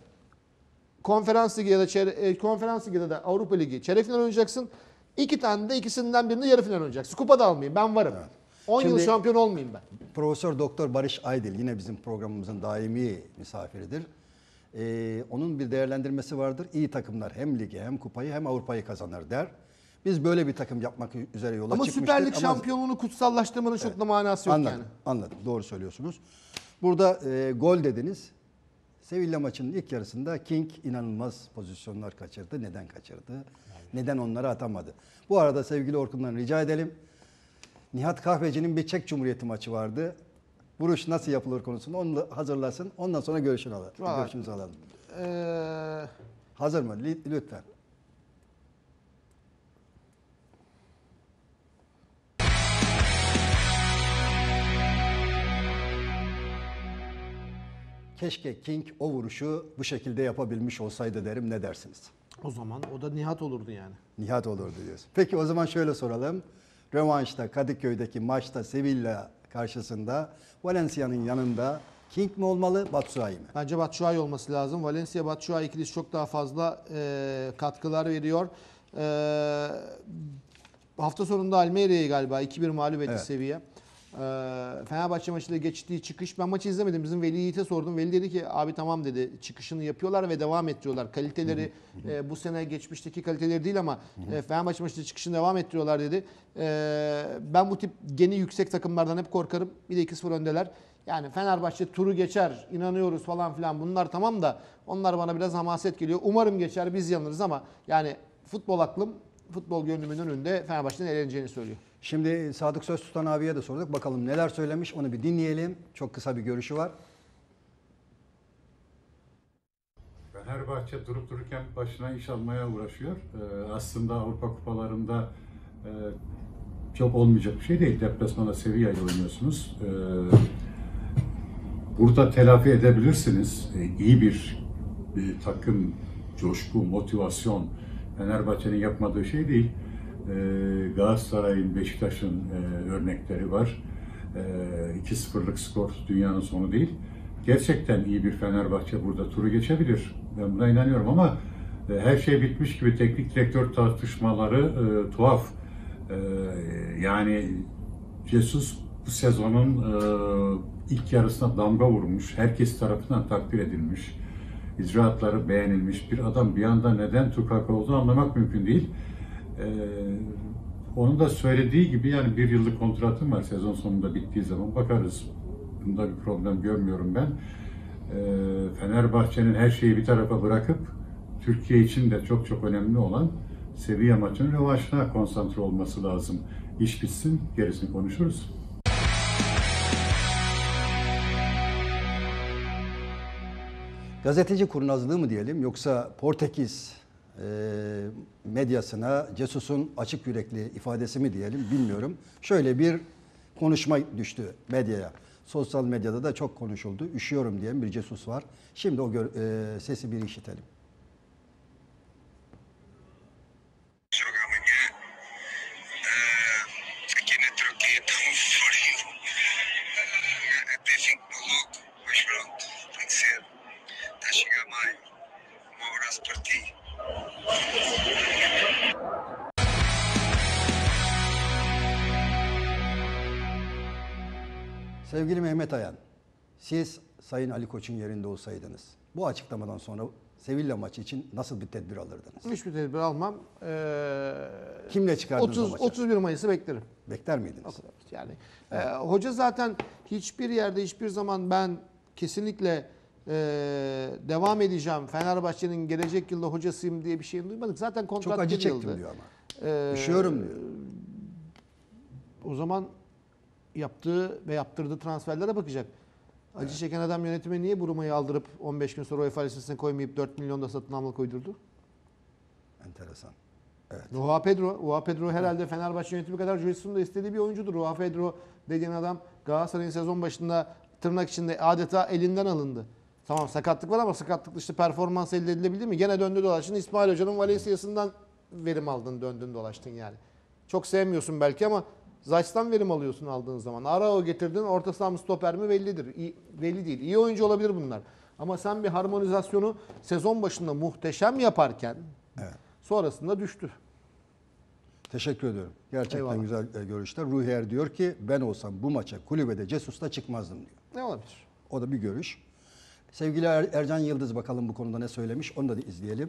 Konferans Ligi ya da çeyre, e, Konferans Ligi ya da Avrupa Ligi çeyrek final oynayacaksın. İki tane de ikisinden birini yarı final oynayacaksın. Kupa da almayayım, ben varım. Evet. on yıl Şimdi- şampiyon olmayayım ben. Profesör Doktor Barış Aydil yine bizim programımızın daimi misafiridir. Ee, onun bir değerlendirmesi vardır. İyi takımlar hem ligi hem kupayı hem Avrupa'yı kazanır der. Biz böyle bir takım yapmak üzere yola Ama çıkmıştık. Süper Lig ama- şampiyonluğunu kutsallaştırmanın çok da manası yok Anladım, yani. anladım. Doğru söylüyorsunuz. Burada e, gol dediniz. Sevilla maçının ilk yarısında King inanılmaz pozisyonlar kaçırdı. Neden kaçırdı? Neden onları atamadı? Bu arada sevgili Orkun'dan rica edelim. Nihat Kahveci'nin bir Çek Cumhuriyeti maçı vardı. Vuruş nasıl yapılır konusunda onu da hazırlasın. Ondan sonra görüşünü alalım. Var. Görüşünüzü alalım. Ee, Hazır mı? Li- Lütfen. Keşke King o vuruşu bu şekilde yapabilmiş olsaydı derim. Ne dersiniz? o zaman o da Nihat olurdu yani. Nihat olurdu diyorsun. Peki o zaman şöyle soralım. Rövanşta Kadıköy'deki maçta Sevilla karşısında Valencia'nın yanında King mi olmalı, Batshuayi mi? Bence Batshuayi olması lazım. Valencia Batshuayi ikilisi çok daha fazla e, katkılar veriyor. E, hafta sonunda Almeire'yi galiba iki bir mağlup etti Evet. Sevilla. E, Fenerbahçe maçıyla geçtiği çıkış. Ben maçı izlemedim. Bizim Veli Yiğit'e sordum. Veli dedi ki abi tamam dedi. Çıkışını yapıyorlar ve devam ettiriyorlar. Kaliteleri e, bu sene geçmişteki kaliteleri değil ama e, Fenerbahçe maçında çıkışını devam ettiriyorlar dedi. E, ben bu tip geni yüksek takımlardan hep korkarım. Bir de iki sıfır öndeler. Yani Fenerbahçe turu geçer, inanıyoruz falan filan bunlar tamam da onlar bana biraz hamaset geliyor. Umarım geçer, biz yanırız ama yani futbol aklım, futbol gönlümün önünde Fenerbahçe'nin eğleneceğini söylüyor. Şimdi Sadık Söztutan abiye de sorduk. Bakalım neler söylemiş onu bir dinleyelim. Çok kısa bir görüşü var. Fenerbahçe durup dururken başına iş almaya uğraşıyor. Ee, aslında Avrupa kupalarında e, çok olmayacak bir şey değil. Deplasmanda Sevilla'yı oynuyorsunuz. Ee, burada telafi edebilirsiniz. Ee, iyi bir, bir takım, coşku, motivasyon Fenerbahçe'nin yapmadığı şey değil. Ee, Galatasaray'ın, Beşiktaş'ın e, örnekleri var. Ee, iki sıfırlık skor dünyanın sonu değil. Gerçekten iyi bir Fenerbahçe burada turu geçebilir. Ben buna inanıyorum ama e, her şey bitmiş gibi teknik direktör tartışmaları e, tuhaf. E, yani Jesus bu sezonun e, ilk yarısına damga vurmuş. Herkes tarafından takdir edilmiş. İcraatları beğenilmiş. Bir adam bir anda neden tukak olduğunu anlamak mümkün değil. E, onun da söylediği gibi yani bir yıllık kontratım var. Sezon sonunda bittiği zaman bakarız. Bunda bir problem görmüyorum ben. Ee, Fenerbahçe'nin her şeyi bir tarafa bırakıp Türkiye için de çok çok önemli olan Sevilla maçının rövanşına konsantre olması lazım. İş bitsin, gerisini konuşuruz. Gazeteci kurnazlığı mı diyelim yoksa Portekiz e, medyasına Jesus'un açık yürekli ifadesi mi diyelim bilmiyorum. Şöyle bir konuşma düştü medyaya. Sosyal medyada da çok konuşuldu. Üşüyorum diyen bir Jesus var. Şimdi o gör, e, sesi bir işitelim. Jogo amanhã. Ah, aqui na Turquia está um frio. Até fico maluco, mas pronto, tem que ser. Está a chegar maio. Um abraço para ti. Sevgili Mehmet Ayan, siz Sayın Ali Koç'un yerinde olsaydınız bu açıklamadan sonra Sevilla maçı için nasıl bir tedbir alırdınız? Hiçbir tedbir almam. Ee, Kimle çıkardınız o otuz, maça? otuz bir Mayıs'ı beklerim. Bekler miydiniz? O kadar. Yani e, hoca zaten hiçbir yerde hiçbir zaman ben kesinlikle e, devam edeceğim. Fenerbahçe'nin gelecek yılda hocasıyım diye bir şey duymadık. Zaten kontrat Çok acı bir çektim yıldı. diyor ama. Ee, Üşüyorum diyor. O zaman yaptığı ve yaptırdığı transferlere bakacak. Acı çeken adam yönetime niye Bruma'yı aldırıp on beş gün sonra UEFA listesine koymayıp dört milyon da satın alma koydurdu? Enteresan. Joao Pedro, Joao Pedro herhalde Fenerbahçe yönetimi kadar Jesus'un da istediği bir oyuncudur. Joao Pedro dediğin adam Galatasaray'ın sezon başında tırnak içinde adeta elinden alındı. Tamam sakatlık var ama sakatlık dışı performans elde edilebildi mi? Gene döndü dolaştın. İsmail Hoca'nın Valencia'sından verim aldın, döndün dolaştın yani. Çok sevmiyorsun belki ama Zayt'tan verim alıyorsun aldığın zaman. Arao getirdin, orta saha mı stoper mi bellidir. İyi, belli değil. İyi oyuncu olabilir bunlar. Ama sen bir harmonizasyonu sezon başında muhteşem yaparken Evet. sonrasında düştü. Teşekkür ediyorum. Gerçekten Eyvallah. güzel e, görüşler. Ruhiyer diyor ki ben olsam bu maça kulübede Jesus'la çıkmazdım diyor. Ne olabilir? O da bir görüş. Sevgili Er- Ercan Yıldız bakalım bu konuda ne söylemiş onu da izleyelim.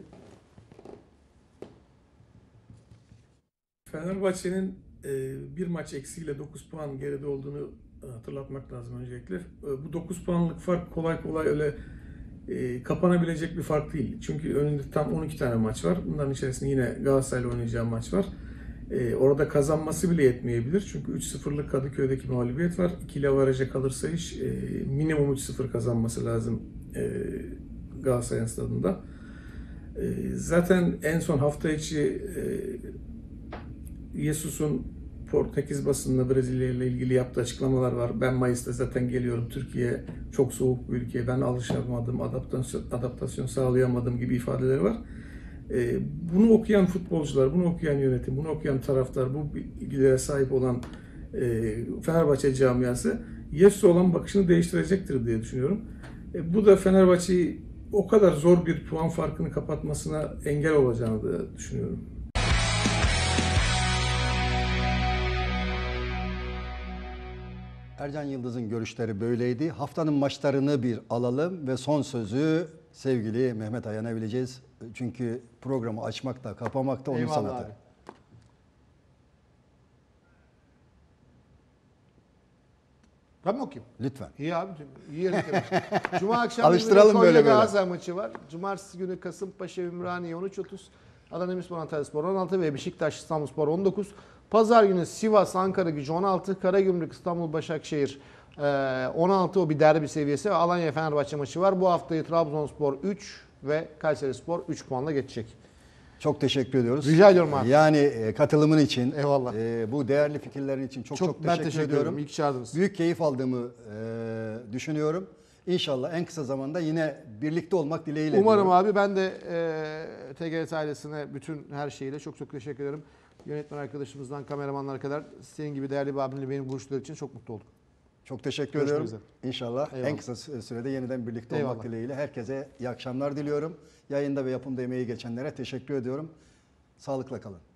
Fenerbahçe'nin e, bir maç eksiğiyle dokuz puan geride olduğunu hatırlatmak lazım öncelikle. E, bu dokuz puanlık fark kolay kolay öyle e, kapanabilecek bir fark değil. Çünkü önünde tam on iki tane maç var. Bunların içerisinde yine Galatasaray'la oynayacağı maç var. E, orada kazanması bile yetmeyebilir. Çünkü üç sıfırlık Kadıköy'deki mağlubiyet var. iki ile avaraja kalırsa iş e, minimum üç sıfır kazanması lazım e, Galatasaray stadında. E, zaten en son hafta içi e, Jesus'un Portekiz basınında Brezilya ile ilgili yaptığı açıklamalar var. Ben Mayıs'ta zaten geliyorum. Türkiye çok soğuk bir ülke. Ben alışamadım, adaptasyon, adaptasyon sağlayamadım gibi ifadeleri var. Ee, bunu okuyan futbolcular, bunu okuyan yönetim, bunu okuyan taraftar, bu bilgilere sahip olan e, Fenerbahçe camiası Jesus'a olan bakışını değiştirecektir diye düşünüyorum. E, bu da Fenerbahçe'yi o kadar zor bir puan farkını kapatmasına engel olacağını da düşünüyorum. Ercan Yıldız'ın görüşleri böyleydi. Haftanın maçlarını bir alalım ve son sözü sevgili Mehmet Ayan'a bileceğiz. Çünkü programı açmakta, kapamakta onun Eyvallah sanatı. abi. Ben mi okuyayım? Lütfen. İyi abi. İyi yerine gelmiş. Cuma akşamı Alıştıralım Konya böyle böyle. Galatasaray maçı var. Cumartesi günü Kasımpaşa Ümraniye on üç otuz. Adana Demirspor Antalyaspor on altı ve Beşiktaş İstanbulspor on dokuz. Pazar günü Sivas Ankara Gücü on altı. Karagümrük İstanbul Başakşehir on altı. O bir derbi seviyesi. Ve Alanya Fenerbahçe maçı var. Bu haftayı Trabzonspor üç ve Kayserispor üç puanla geçecek. Çok teşekkür ediyoruz. Rica ediyorum abi. Yani e, katılımın için, Eyvallah. e, bu değerli fikirlerin için çok çok, Çok, ben teşekkür, teşekkür ediyorum. ederim. İyi ki çağırdınız. Büyük keyif aldığımı e, düşünüyorum. İnşallah en kısa zamanda yine birlikte olmak dileğiyle. Umarım diyorum. abi. Ben de e, T G R T ailesine bütün her şeyle çok çok teşekkür ederim. Yönetmen arkadaşımızdan kameramanlara kadar senin gibi değerli bir abimle benim buluştuğu için çok mutlu oldum. Çok teşekkür Görüşmek ediyorum. üzere. İnşallah Eyvallah. en kısa sürede yeniden birlikte Eyvallah. olmak dileğiyle. Herkese iyi akşamlar diliyorum. Yayında ve yapımda emeği geçenlere teşekkür ediyorum. Sağlıkla kalın.